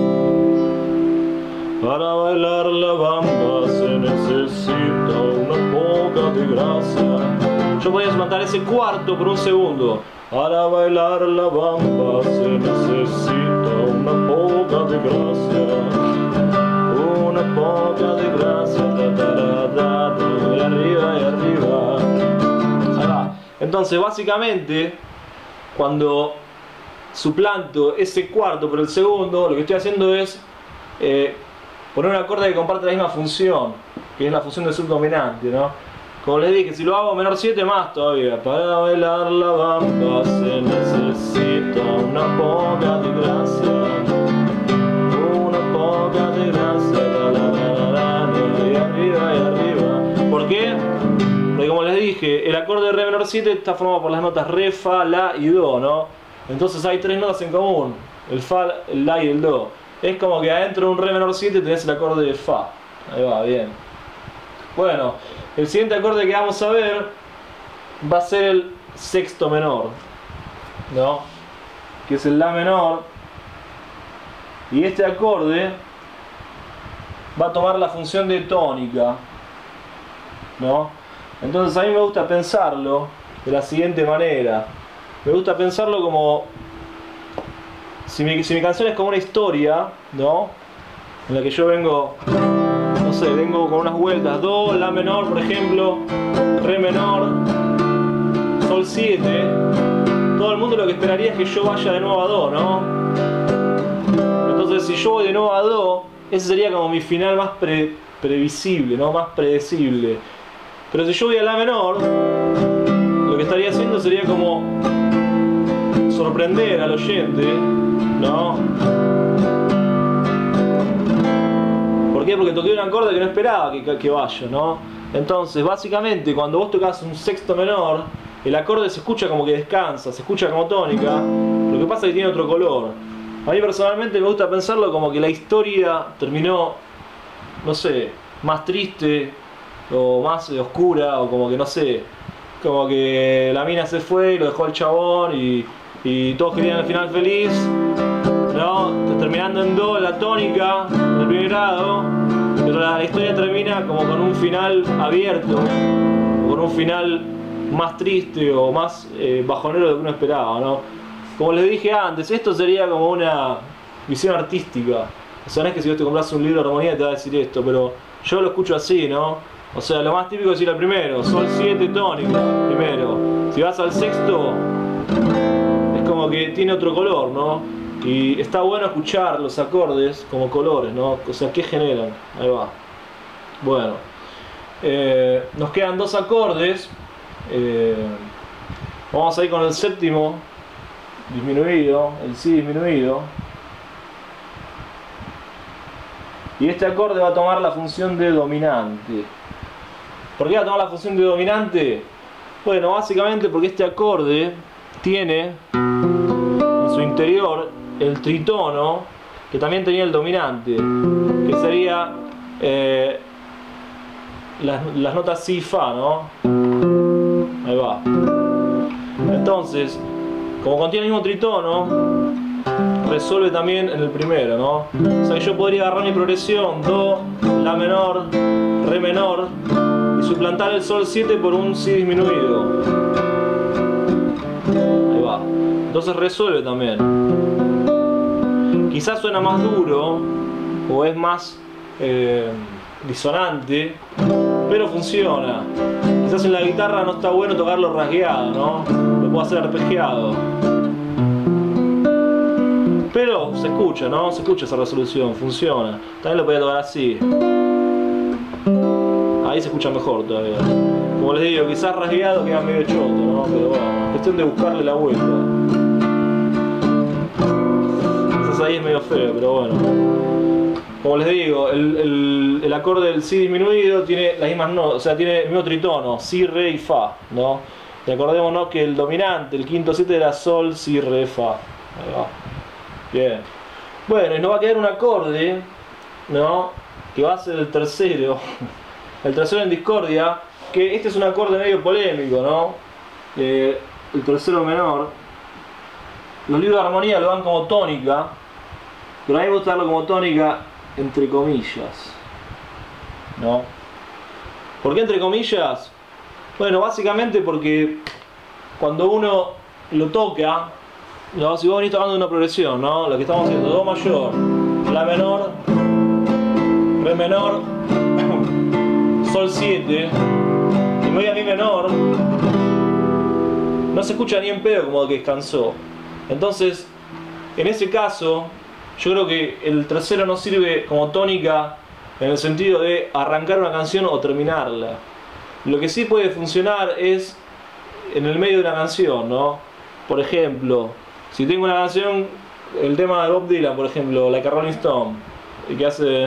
Para bailar la bamba se necesita una poca de gracia. Yo podría suplantar ese cuarto por un segundo. Para bailar la bamba se necesita una poca de gracia. Una poca de gracia. Da, da, da, da, y arriba y arriba. Ahí va. Entonces básicamente cuando suplanto ese cuarto por el segundo, lo que estoy haciendo es eh, poner un acorde que comparte la misma función, que es la función de subdominante, ¿no? Como les dije, si lo hago menor siete, más todavía. Para bailar la bamba se necesita una poca de gracia. Una poca de gracia. La, la, la, la, la, y arriba y arriba. ¿Por qué? Porque como les dije, el acorde de re menor siete está formado por las notas re, fa, la y do, ¿no? Entonces hay tres notas en común, el fa, el la y el do. Es como que adentro de un re menor siete tenés el acorde de fa. Ahí va, bien. Bueno, el siguiente acorde que vamos a ver va a ser el sexto menor, ¿no? Que es el la menor. Y este acorde va a tomar la función de tónica, ¿no? Entonces a mí me gusta pensarlo de la siguiente manera. Me gusta pensarlo como Si mi, si mi canción es como una historia, ¿no? En la que yo vengo, no sé, vengo con unas vueltas, do, la menor, por ejemplo, re menor, sol siete. Todo el mundo lo que esperaría es que yo vaya de nuevo a do, ¿no? Entonces si yo voy de nuevo a do, ese sería como mi final más pre, previsible, ¿no? Más predecible. Pero si yo voy a la menor, lo que estaría haciendo sería como sorprender al oyente, ¿no? ¿Por qué? Porque toqué un acorde que no esperaba que, que vaya, ¿no? Entonces, básicamente, cuando vos tocas un sexto menor, el acorde se escucha como que descansa, se escucha como tónica. Lo que pasa es que tiene otro color. A mí personalmente me gusta pensarlo como que la historia terminó, no sé, más triste o más oscura, o como que, no sé, como que la mina se fue y lo dejó al chabón y... y todos querían el final feliz, ¿no? Terminando en do, la tónica del primer grado, pero la, la historia termina como con un final abierto, con un final más triste o más eh, bajonero de lo que uno esperaba, ¿no? Como les dije antes, esto sería como una visión artística. O sea, no es que si vos te compras un libro de armonía te va a decir esto, pero yo lo escucho así, ¿no? O sea, lo más típico es ir al primero, sol siete tónica, primero. Si vas al sexto, como que tiene otro color, ¿no? Y está bueno escuchar los acordes como colores, ¿no? O sea, ¿qué generan? Ahí va. Bueno, eh, nos quedan dos acordes. Eh, vamos a ir con el séptimo disminuido, el si disminuido. Y este acorde va a tomar la función de dominante. ¿Por qué va a tomar la función de dominante? Bueno, básicamente porque este acorde tiene en su interior el tritono que también tenía el dominante, que sería eh, las, las notas si, fa, ¿no? Ahí va. Entonces, como contiene el mismo tritono, resuelve también en el primero, ¿no? O sea que yo podría agarrar mi progresión do, la menor, re menor y suplantar el sol siete por un si disminuido. Ahí va. Entonces resuelve también. quizás suena más duro o es más eh, disonante, pero funciona. Quizás en la guitarra no está bueno tocarlo rasgueado, ¿no? Lo puedo hacer arpegiado. Pero se escucha, ¿no? Se escucha esa resolución, funciona. También lo podía tocar así. Ahí se escucha mejor todavía. Como les digo, quizás rasgueado queda medio choto, ¿no? Pero bueno, cuestión de buscarle la vuelta. Quizás ahí es medio feo, pero bueno. Como les digo, el, el, el acorde del Si disminuido tiene las mismas notas, o sea, tiene el mismo tritono, Si, Re y Fa, ¿no? Y acordémonos que el dominante, el quinto siete era Sol, Si, Re, Fa. Ahí va. Bien. Bueno, y nos va a quedar un acorde, ¿no? Que va a ser el tercero. El tercero en discordia, que este es un acorde medio polémico, ¿no? Eh, el tercero menor. Los libros de armonía lo dan como tónica, pero a mí me gusta darlo como tónica entre comillas, ¿no? ¿Por qué entre comillas? Bueno, básicamente porque cuando uno lo toca, ¿no? Si vos venís tocando una progresión, ¿no? Lo que estamos haciendo, Do mayor, La menor, Re menor, Sol siete, y me voy a Mi menor, no se escucha ni en pedo como que descansó. Entonces, en ese caso, yo creo que el tercero no sirve como tónica en el sentido de arrancar una canción o terminarla. Lo que sí puede funcionar es en el medio de una canción, ¿no? Por ejemplo, si tengo una canción, el tema de Bob Dylan, por ejemplo, Like a Rolling Stone, y que hace...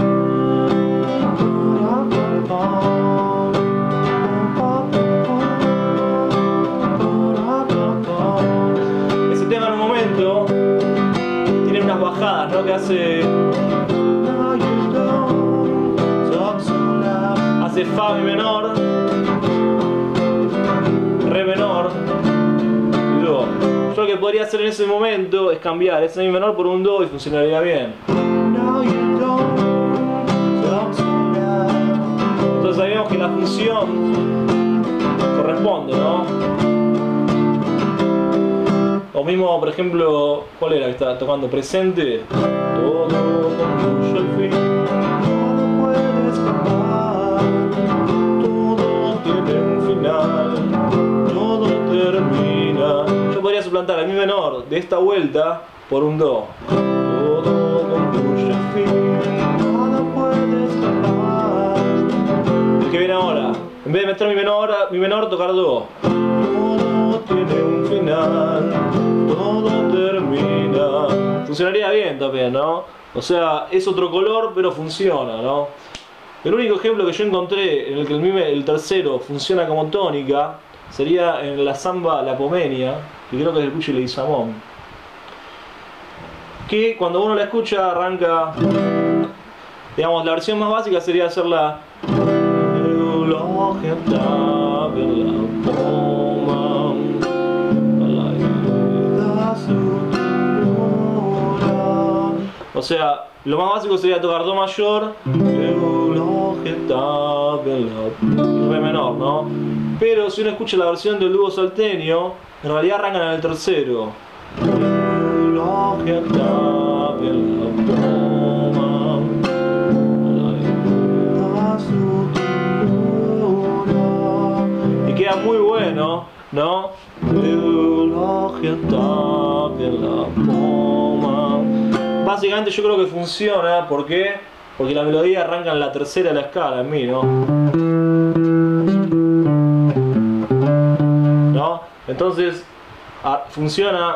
Ese tema en un momento tiene unas bajadas, ¿no? Que hace... Hace Fa Mi menor, Re menor y Do. Yo lo que podría hacer en ese momento es cambiar ese Mi menor por un Do y funcionaría bien. Entonces ahí vemos que la función corresponde, ¿no? O mismo, por ejemplo, ¿cuál era que estaba tocando? Presente. Todo concluye al fin, nada puede escapar, todo tiene un final, todo termina. Yo podría suplantar el Mi menor de esta vuelta por un Do. Todo concluye al fin, nada puede escapar. El que viene ahora, en vez de meter Mi menor, Mi menor tocar Do. Todo tiene un final, todo termina. Funcionaría bien también, ¿no? O sea, es otro color, pero funciona, ¿no? El único ejemplo que yo encontré en el que el, mi, el tercero funciona como tónica sería en la samba La Pomenia, que creo que es del Pucho y Leguizamón, que cuando uno la escucha arranca, digamos, la versión más básica sería hacerla... O sea, lo más básico sería tocar Do mayor y Re menor, ¿no? Pero si uno escucha la versión del dúo salteño, en realidad arrancan en el tercero. Y queda muy bueno, ¿no? Básicamente yo creo que funciona, ¿por qué? Porque la melodía arranca en la tercera de la escala, en Mi, ¿no? ¿No? Entonces, ah, funciona.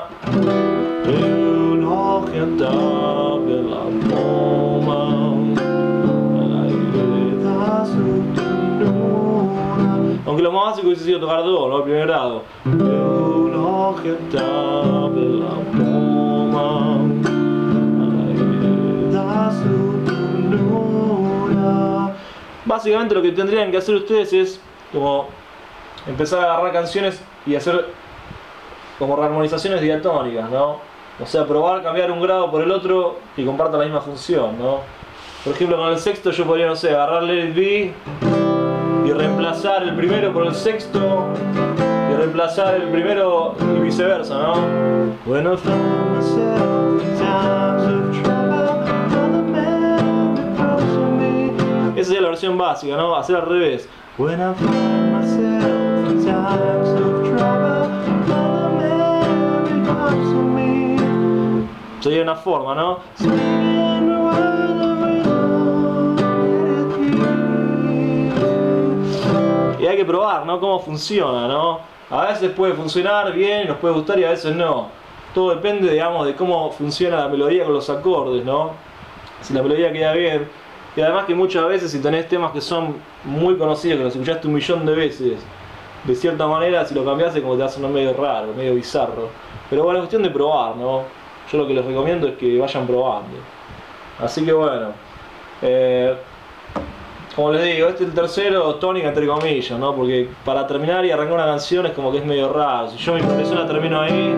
Aunque lo más básico hubiese sido tocar Do, ¿no? El primer grado. Básicamente lo que tendrían que hacer ustedes es como empezar a agarrar canciones y hacer como rearmonizaciones diatónicas, ¿no? O sea, probar cambiar un grado por el otro y compartan la misma función, ¿no? Por ejemplo, con el sexto yo podría, no sé, agarrar Let It Be y reemplazar el primero por el sexto y reemplazar el primero y viceversa, ¿no? When I find myself in times of trouble, another man because of me. Esa es la versión básica, ¿no? Hacer al revés. When I find myself in times of trouble, another man because of me. Sería una forma, ¿no? Y hay que probar, ¿no? Cómo funciona, ¿no? A veces puede funcionar bien, nos puede gustar y a veces no. Todo depende, digamos, de cómo funciona la melodía con los acordes, ¿no? Si la melodía queda bien. Y además que muchas veces si tenés temas que son muy conocidos, que los escuchaste un millón de veces, de cierta manera, si lo cambiás es como te va a sonar medio raro, medio bizarro. Pero bueno, es cuestión de probar, ¿no? Yo lo que les recomiendo es que vayan probando. Así que bueno. Eh, Como les digo, este es el tercero, tónica entre comillas, ¿no? Porque para terminar y arrancar una canción es como que es medio raro. Si yo mi progresión la termino ahí,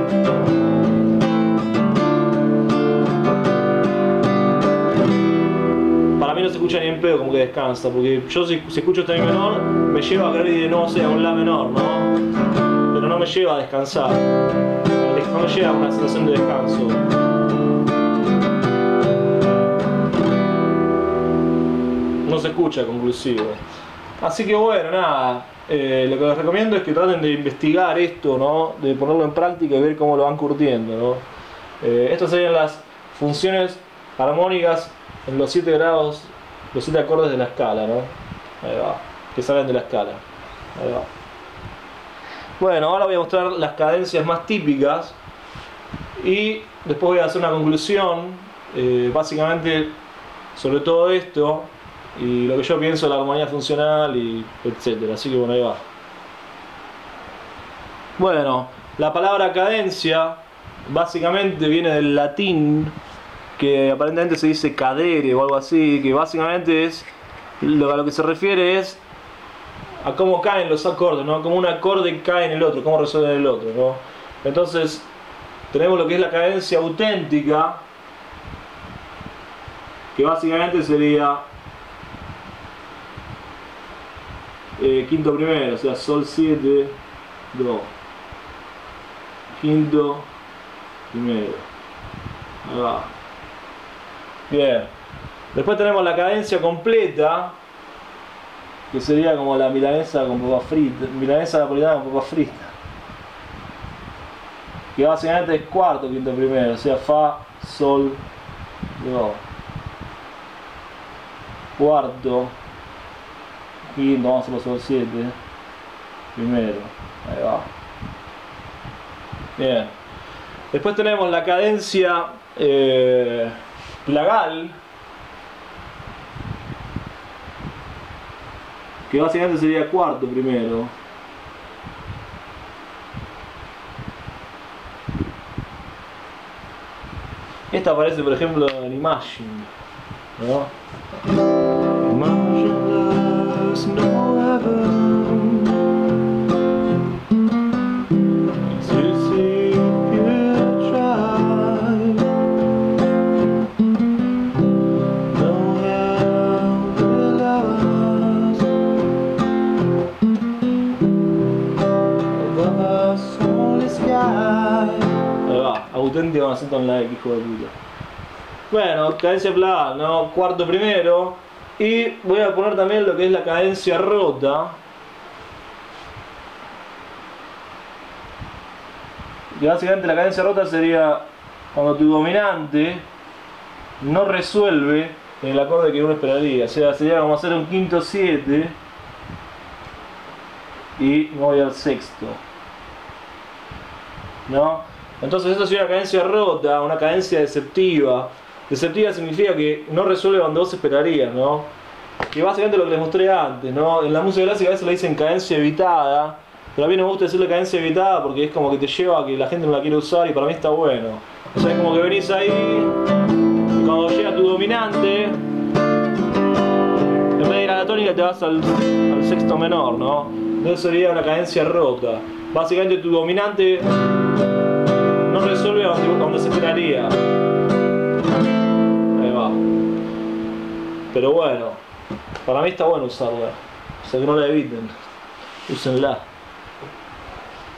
para mí no se escucha ni en pedo, como que descansa. Porque yo si, si escucho este mi menor, me lleva a querer ir de nuevo, o sea, a un la menor, ¿no? Pero no me lleva a descansar. No me lleva a una sensación de descanso. No se escucha conclusivo. Así que bueno, nada, eh, lo que les recomiendo es que traten de investigar esto, ¿no? De ponerlo en práctica y ver cómo lo van curtiendo, ¿no? Eh, estas serían las funciones armónicas en los siete grados, los siete acordes de la escala, ¿no? Ahí va, que salen de la escala. Ahí va. Bueno, ahora voy a mostrar las cadencias más típicas y después voy a hacer una conclusión, eh, básicamente sobre todo esto y lo que yo pienso de la armonía funcional y etcétera. Así que bueno, ahí va. Bueno, la palabra cadencia básicamente viene del latín, que aparentemente se dice cadere o algo así, que básicamente es lo, a lo que se refiere es a cómo caen los acordes, ¿no? Como un acorde cae en el otro, cómo resuelve el otro, ¿no? Entonces tenemos lo que es la cadencia auténtica, que básicamente sería Eh, quinto primero, o sea, sol siete, do, quinto primero. Ahí va. Bien. Después tenemos la cadencia completa, que sería como la milanesa con papa frita, milanesa napolitana con papa frita, que básicamente es cuarto quinto primero, o sea, fa, sol, do, cuarto, quinto, vamos a hacerlo sol siete, primero, ahí va. Bien. Después tenemos la cadencia eh, plagal, que básicamente sería cuarto primero. Esta aparece por ejemplo en Imagine, ¿no? Imagine there's no heaven to see you try. No hell below us, above us only sky. Ahí va, auténtico con acento en la X, hijo de puta. Bueno, cadencia plagal, ¿no? Cuarto primero. Y voy a poner también lo que es la cadencia rota. Y básicamente la cadencia rota sería cuando tu dominante no resuelve en el acorde que uno esperaría. O sea, sería como hacer un quinto siete y me voy al sexto, ¿no? Entonces esto sería una cadencia rota, una cadencia deceptiva. Deceptiva significa que no resuelve donde vos esperarías, ¿no? Que básicamente lo que les mostré antes, ¿no? En la música clásica a veces le dicen cadencia evitada, pero a mí no me gusta decirle cadencia evitada porque es como que te lleva a que la gente no la quiere usar y para mí está bueno. O sea, es como que venís ahí y cuando llega tu dominante, en vez de ir a la tónica te vas al, al sexto menor, ¿no? Entonces sería una cadencia rota. Básicamente tu dominante no resuelve donde, donde se esperaría. Pero bueno, para mí está bueno usarla, o sea que no la eviten, úsenla.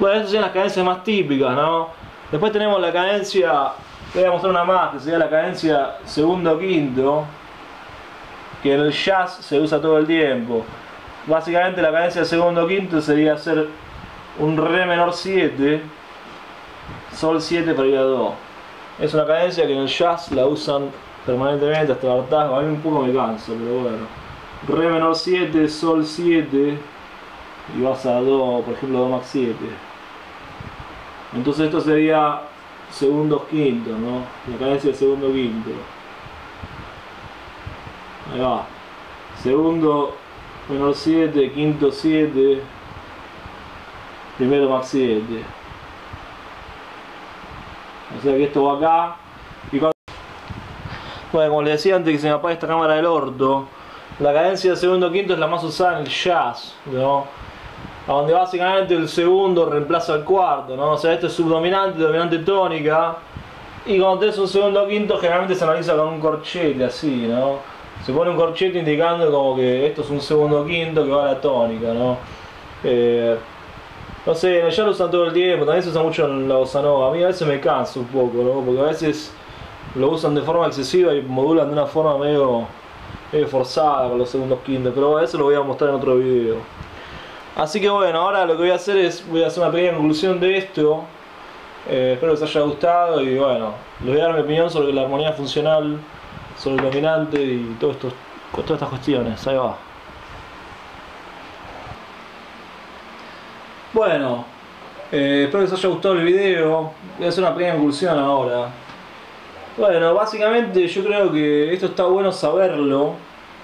Bueno, estas son las cadencias más típicas, ¿no? Después tenemos la cadencia, voy a mostrar una más, que sería la cadencia segundo-quinto, que en el jazz se usa todo el tiempo. Básicamente la cadencia segundo-quinto sería hacer un re menor siete, sol siete para ir a do. Es una cadencia que en el jazz la usan permanentemente hasta el hartazgo. A mí un poco me cansa, pero bueno. Re menor siete, sol siete y vas a do, por ejemplo, do max siete. Entonces esto sería segundos quintos, ¿no? La cadencia de segundo quinto. Ahí va. Segundo menor siete, quinto siete, primero max siete. O sea que esto va acá. Y cuando... Bueno, como les decía antes que se me apaga esta cámara del orto, la cadencia de segundo quinto es la más usada en el jazz, ¿no? A donde básicamente el segundo reemplaza al cuarto, ¿no? O sea, esto es subdominante, dominante tónica. Y cuando tenés un segundo quinto generalmente se analiza con un corchete así, ¿no? Se pone un corchete indicando como que esto es un segundo quinto que va a la tónica, ¿no? Eh, no sé, ya lo usan todo el tiempo, también se usa mucho en la bossa nova. A mí a veces me cansa un poco, ¿no? Porque a veces lo usan de forma excesiva y modulan de una forma medio, medio forzada con los segundos quintos, pero eso lo voy a mostrar en otro video. Así que bueno, ahora lo que voy a hacer es, voy a hacer una pequeña conclusión de esto. Eh, espero que os haya gustado y bueno, les voy a dar mi opinión sobre la armonía funcional, sobre el dominante y todo esto, todas estas cuestiones. Ahí va. Bueno, eh, espero que os haya gustado el video. Voy a hacer una pequeña conclusión ahora. Bueno, básicamente yo creo que esto está bueno saberlo,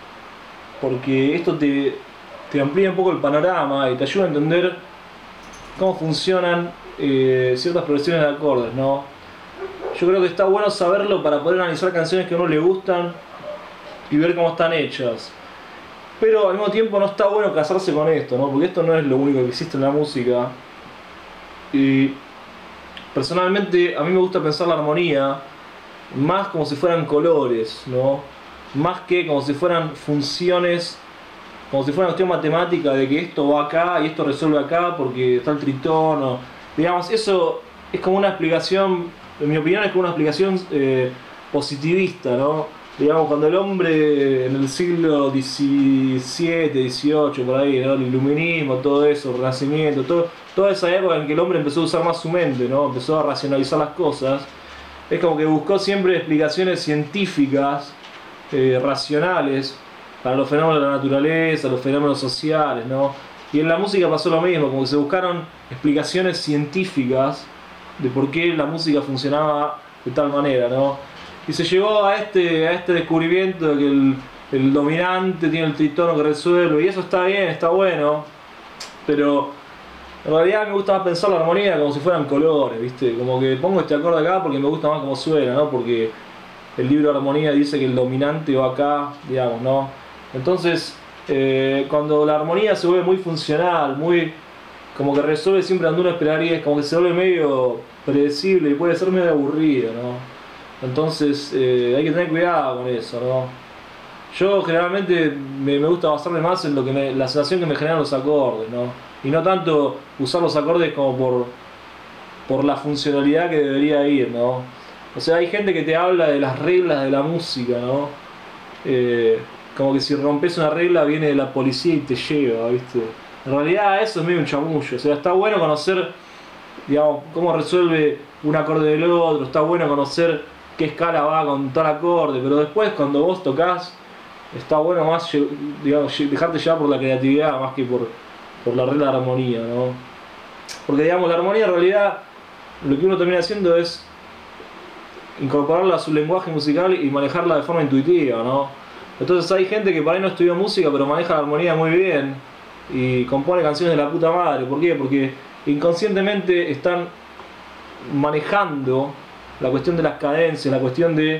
porque esto te, te amplía un poco el panorama y te ayuda a entender cómo funcionan eh, ciertas progresiones de acordes, ¿no? Yo creo que está bueno saberlo para poder analizar canciones que a uno le gustan y ver cómo están hechas. Pero al mismo tiempo no está bueno casarse con esto, ¿no? Porque esto no es lo único que existe en la música. Y personalmente a mí me gusta pensar la armonía más como si fueran colores, ¿no? Más que como si fueran funciones, como si fuera una cuestión matemática de que esto va acá y esto resuelve acá porque está el tritono. Digamos, eso es como una explicación, en mi opinión es como una explicación eh, positivista, ¿no? Digamos, cuando el hombre en el siglo diecisiete, dieciocho, por ahí, ¿no? El iluminismo, todo eso, el renacimiento, todo, toda esa época en que el hombre empezó a usar más su mente, ¿no? Empezó a racionalizar las cosas. Es como que buscó siempre explicaciones científicas, eh, racionales, para los fenómenos de la naturaleza, los fenómenos sociales, ¿no? Y en la música pasó lo mismo, como que se buscaron explicaciones científicas de por qué la música funcionaba de tal manera, ¿no? Y se llegó a este, a este descubrimiento de que el, el dominante tiene el tritono que resuelve, y eso está bien, está bueno, pero en realidad me gusta más pensar la armonía como si fueran colores, ¿viste? Como que pongo este acorde acá porque me gusta más cómo suena, ¿no? Porque el libro de armonía dice que el dominante va acá, digamos, ¿no? Entonces, eh, cuando la armonía se vuelve muy funcional, muy como que resuelve siempre donde uno esperaría, es como que se vuelve medio predecible y puede ser medio aburrido, ¿no? Entonces eh, hay que tener cuidado con eso, ¿no? Yo generalmente me, me gusta basarme más en lo que me, la sensación que me generan los acordes, ¿no? Y no tanto usar los acordes como por, por la funcionalidad que debería ir, ¿no? O sea, hay gente que te habla de las reglas de la música, ¿no? Eh, como que si rompes una regla viene la policía y te lleva, ¿viste? En realidad eso es medio un chamullo, o sea, está bueno conocer, digamos, cómo resuelve un acorde del otro, está bueno conocer qué escala va con tal acorde, pero después cuando vos tocas está bueno más, digamos, dejarte llevar por la creatividad más que por, por la regla de armonía, ¿no? Porque digamos, la armonía en realidad lo que uno termina haciendo es incorporarla a su lenguaje musical y manejarla de forma intuitiva, ¿no? Entonces hay gente que por ahí no estudió música pero maneja la armonía muy bien y compone canciones de la puta madre. ¿Por qué? Porque inconscientemente están manejando la cuestión de las cadencias, la cuestión de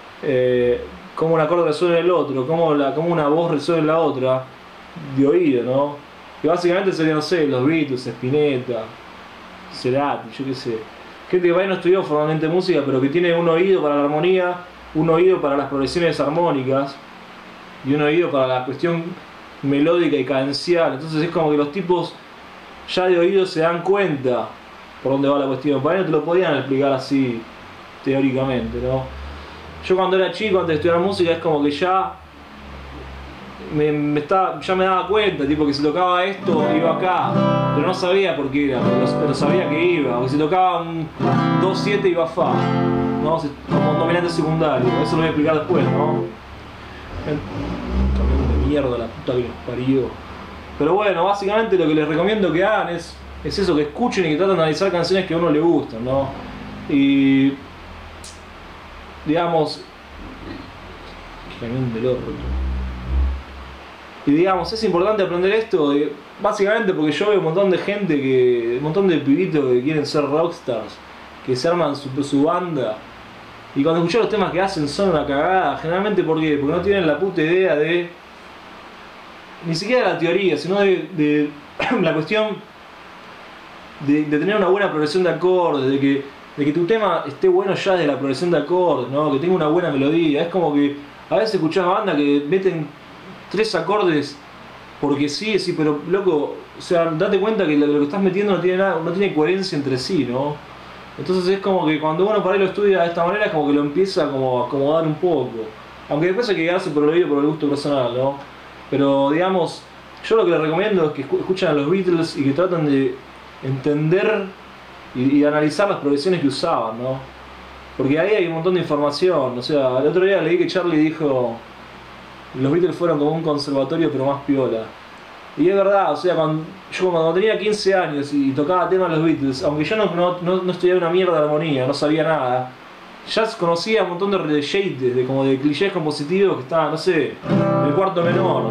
eh, cómo un acorde resuelve el otro, cómo, la, cómo una voz resuelve la otra, de oído, ¿no? Que básicamente serían, no sé, los Beatles, Spinetta, Cerati, yo qué sé. Gente que por ahí no estudió formalmente música, pero que tiene un oído para la armonía, un oído para las progresiones armónicas y un oído para la cuestión melódica y cadencial. Entonces es como que los tipos ya de oído se dan cuenta por dónde va la cuestión. Para mí no te lo podían explicar así teóricamente, ¿no? Yo cuando era chico, antes de estudiar música, es como que ya me, me estaba, ya me daba cuenta, tipo que si tocaba esto iba acá, pero no sabía por qué era, pero, pero sabía que iba, o que si tocaba un dos siete iba a fa, ¿no? Como un dominante secundario, eso lo voy a explicar después, ¿no? Cambiando de mierda, la puta que los parió. Pero bueno, básicamente lo que les recomiendo que hagan es, es eso, que escuchen y que traten de analizar canciones que a uno le gustan, ¿no? Y digamos, camión del orto. Y digamos, es importante aprender esto, eh, básicamente porque yo veo un montón de gente, que un montón de pibitos que quieren ser rockstars, que se arman su, su banda, y cuando escuchas los temas que hacen son una cagada. Generalmente, ¿por qué? Porque no tienen la puta idea de, ni siquiera de la teoría, sino de, de la cuestión de, de tener una buena progresión de acordes, de que, de que tu tema esté bueno ya desde la progresión de acordes, ¿no? Que tenga una buena melodía. Es como que a veces escuchás bandas que meten tres acordes porque sí, sí, pero loco, o sea, date cuenta que lo, lo que estás metiendo no tiene nada, no tiene coherencia entre sí, ¿no? Entonces es como que cuando uno para ahí lo estudia de esta manera, es como que lo empieza como a acomodar un poco. Aunque después hay que quedarse por el oído, por el gusto personal, ¿no? Pero digamos, yo lo que les recomiendo es que escuchen a los Beatles y que traten de entender y, y analizar las progresiones que usaban, ¿no? Porque ahí hay un montón de información. O sea, el otro día leí que Charlie dijo: los Beatles fueron como un conservatorio pero más piola. Y es verdad, o sea, cuando, yo cuando tenía quince años y tocaba temas de los Beatles, aunque yo no, no, no, no estudiaba una mierda de armonía, no sabía nada, ya conocía un montón de shades, de, como de clichés compositivos que estaban, no sé, en el cuarto menor.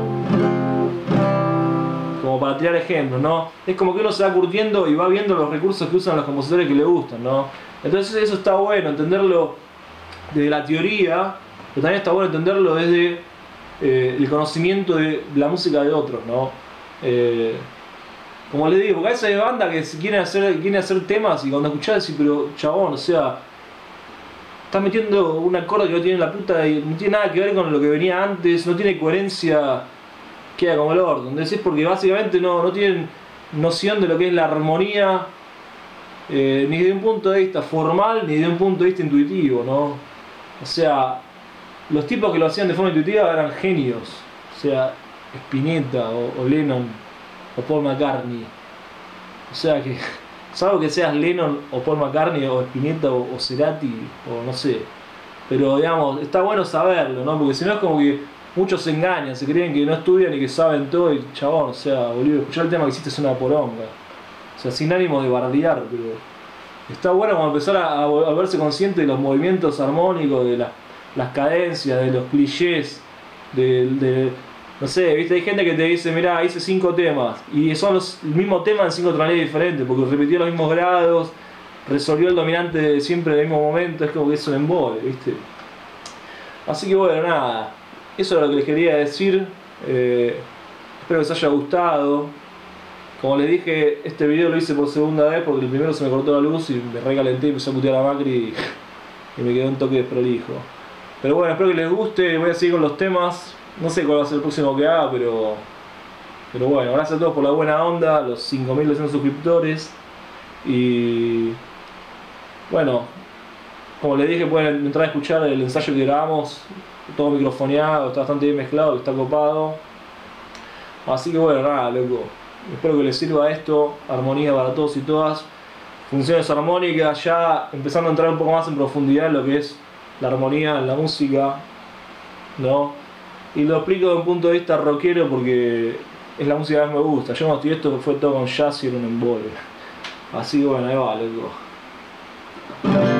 Como para tirar ejemplos, ¿no? Es como que uno se va curtiendo y va viendo los recursos que usan los compositores que le gustan, ¿no? Entonces eso está bueno, entenderlo desde la teoría, pero también está bueno entenderlo desde eh, el conocimiento de la música de otros, ¿no? Eh, como les digo, porque a veces hay bandas que quieren hacer, quieren hacer temas y cuando escuchás decís, pero chabón, o sea, estás metiendo un acorde que no tiene la puta y no tiene nada que ver con lo que venía antes, no tiene coherencia, queda como el orto. Entonces es porque básicamente no, no tienen noción de lo que es la armonía, eh, ni de un punto de vista formal ni de un punto de vista intuitivo, ¿no? O sea, los tipos que lo hacían de forma intuitiva eran genios, o sea, Spinetta o, o Lennon o Paul McCartney. O sea que, salvo que seas Lennon o Paul McCartney o Spinetta o, o Cerati o no sé, pero digamos, está bueno saberlo, ¿no? Porque si no es como que muchos se engañan, se creen que no estudian y que saben todo y chabón, o sea, boludo, escuchar el tema que hiciste es una poronga. O sea, sin ánimo de bardear, pero está bueno como empezar a, a verse consciente de los movimientos armónicos, de la, las cadencias, de los clichés, de, de no sé, viste, hay gente que te dice, mirá, hice cinco temas y son los, el mismo tema en cinco tonalidades diferentes porque repitió los mismos grados, resolvió el dominante siempre en el mismo momento, es como que eso me embole, viste. Así que bueno, nada, eso es lo que les quería decir, eh, espero que les haya gustado. Como les dije, este video lo hice por segunda vez porque el primero se me cortó la luz y me recalenté y empecé a putear a Macri y, y me quedó un toque desprolijo. Pero bueno, espero que les guste, voy a seguir con los temas. No sé cuál va a ser el próximo que haga, pero, pero bueno, gracias a todos por la buena onda, los cinco mil doscientos suscriptores. Y bueno, como les dije, pueden entrar a escuchar el ensayo que grabamos, todo microfoneado, está bastante bien mezclado, está copado. Así que bueno, nada, loco. Espero que les sirva esto, armonía para todos y todas, funciones armónicas, ya empezando a entrar un poco más en profundidad en lo que es la armonía en la música, ¿no? Y lo explico desde un punto de vista rockero porque es la música que más me gusta. Yo cuando estudié esto fue todo con jazz y era un embole. Así que bueno, ahí va, loco.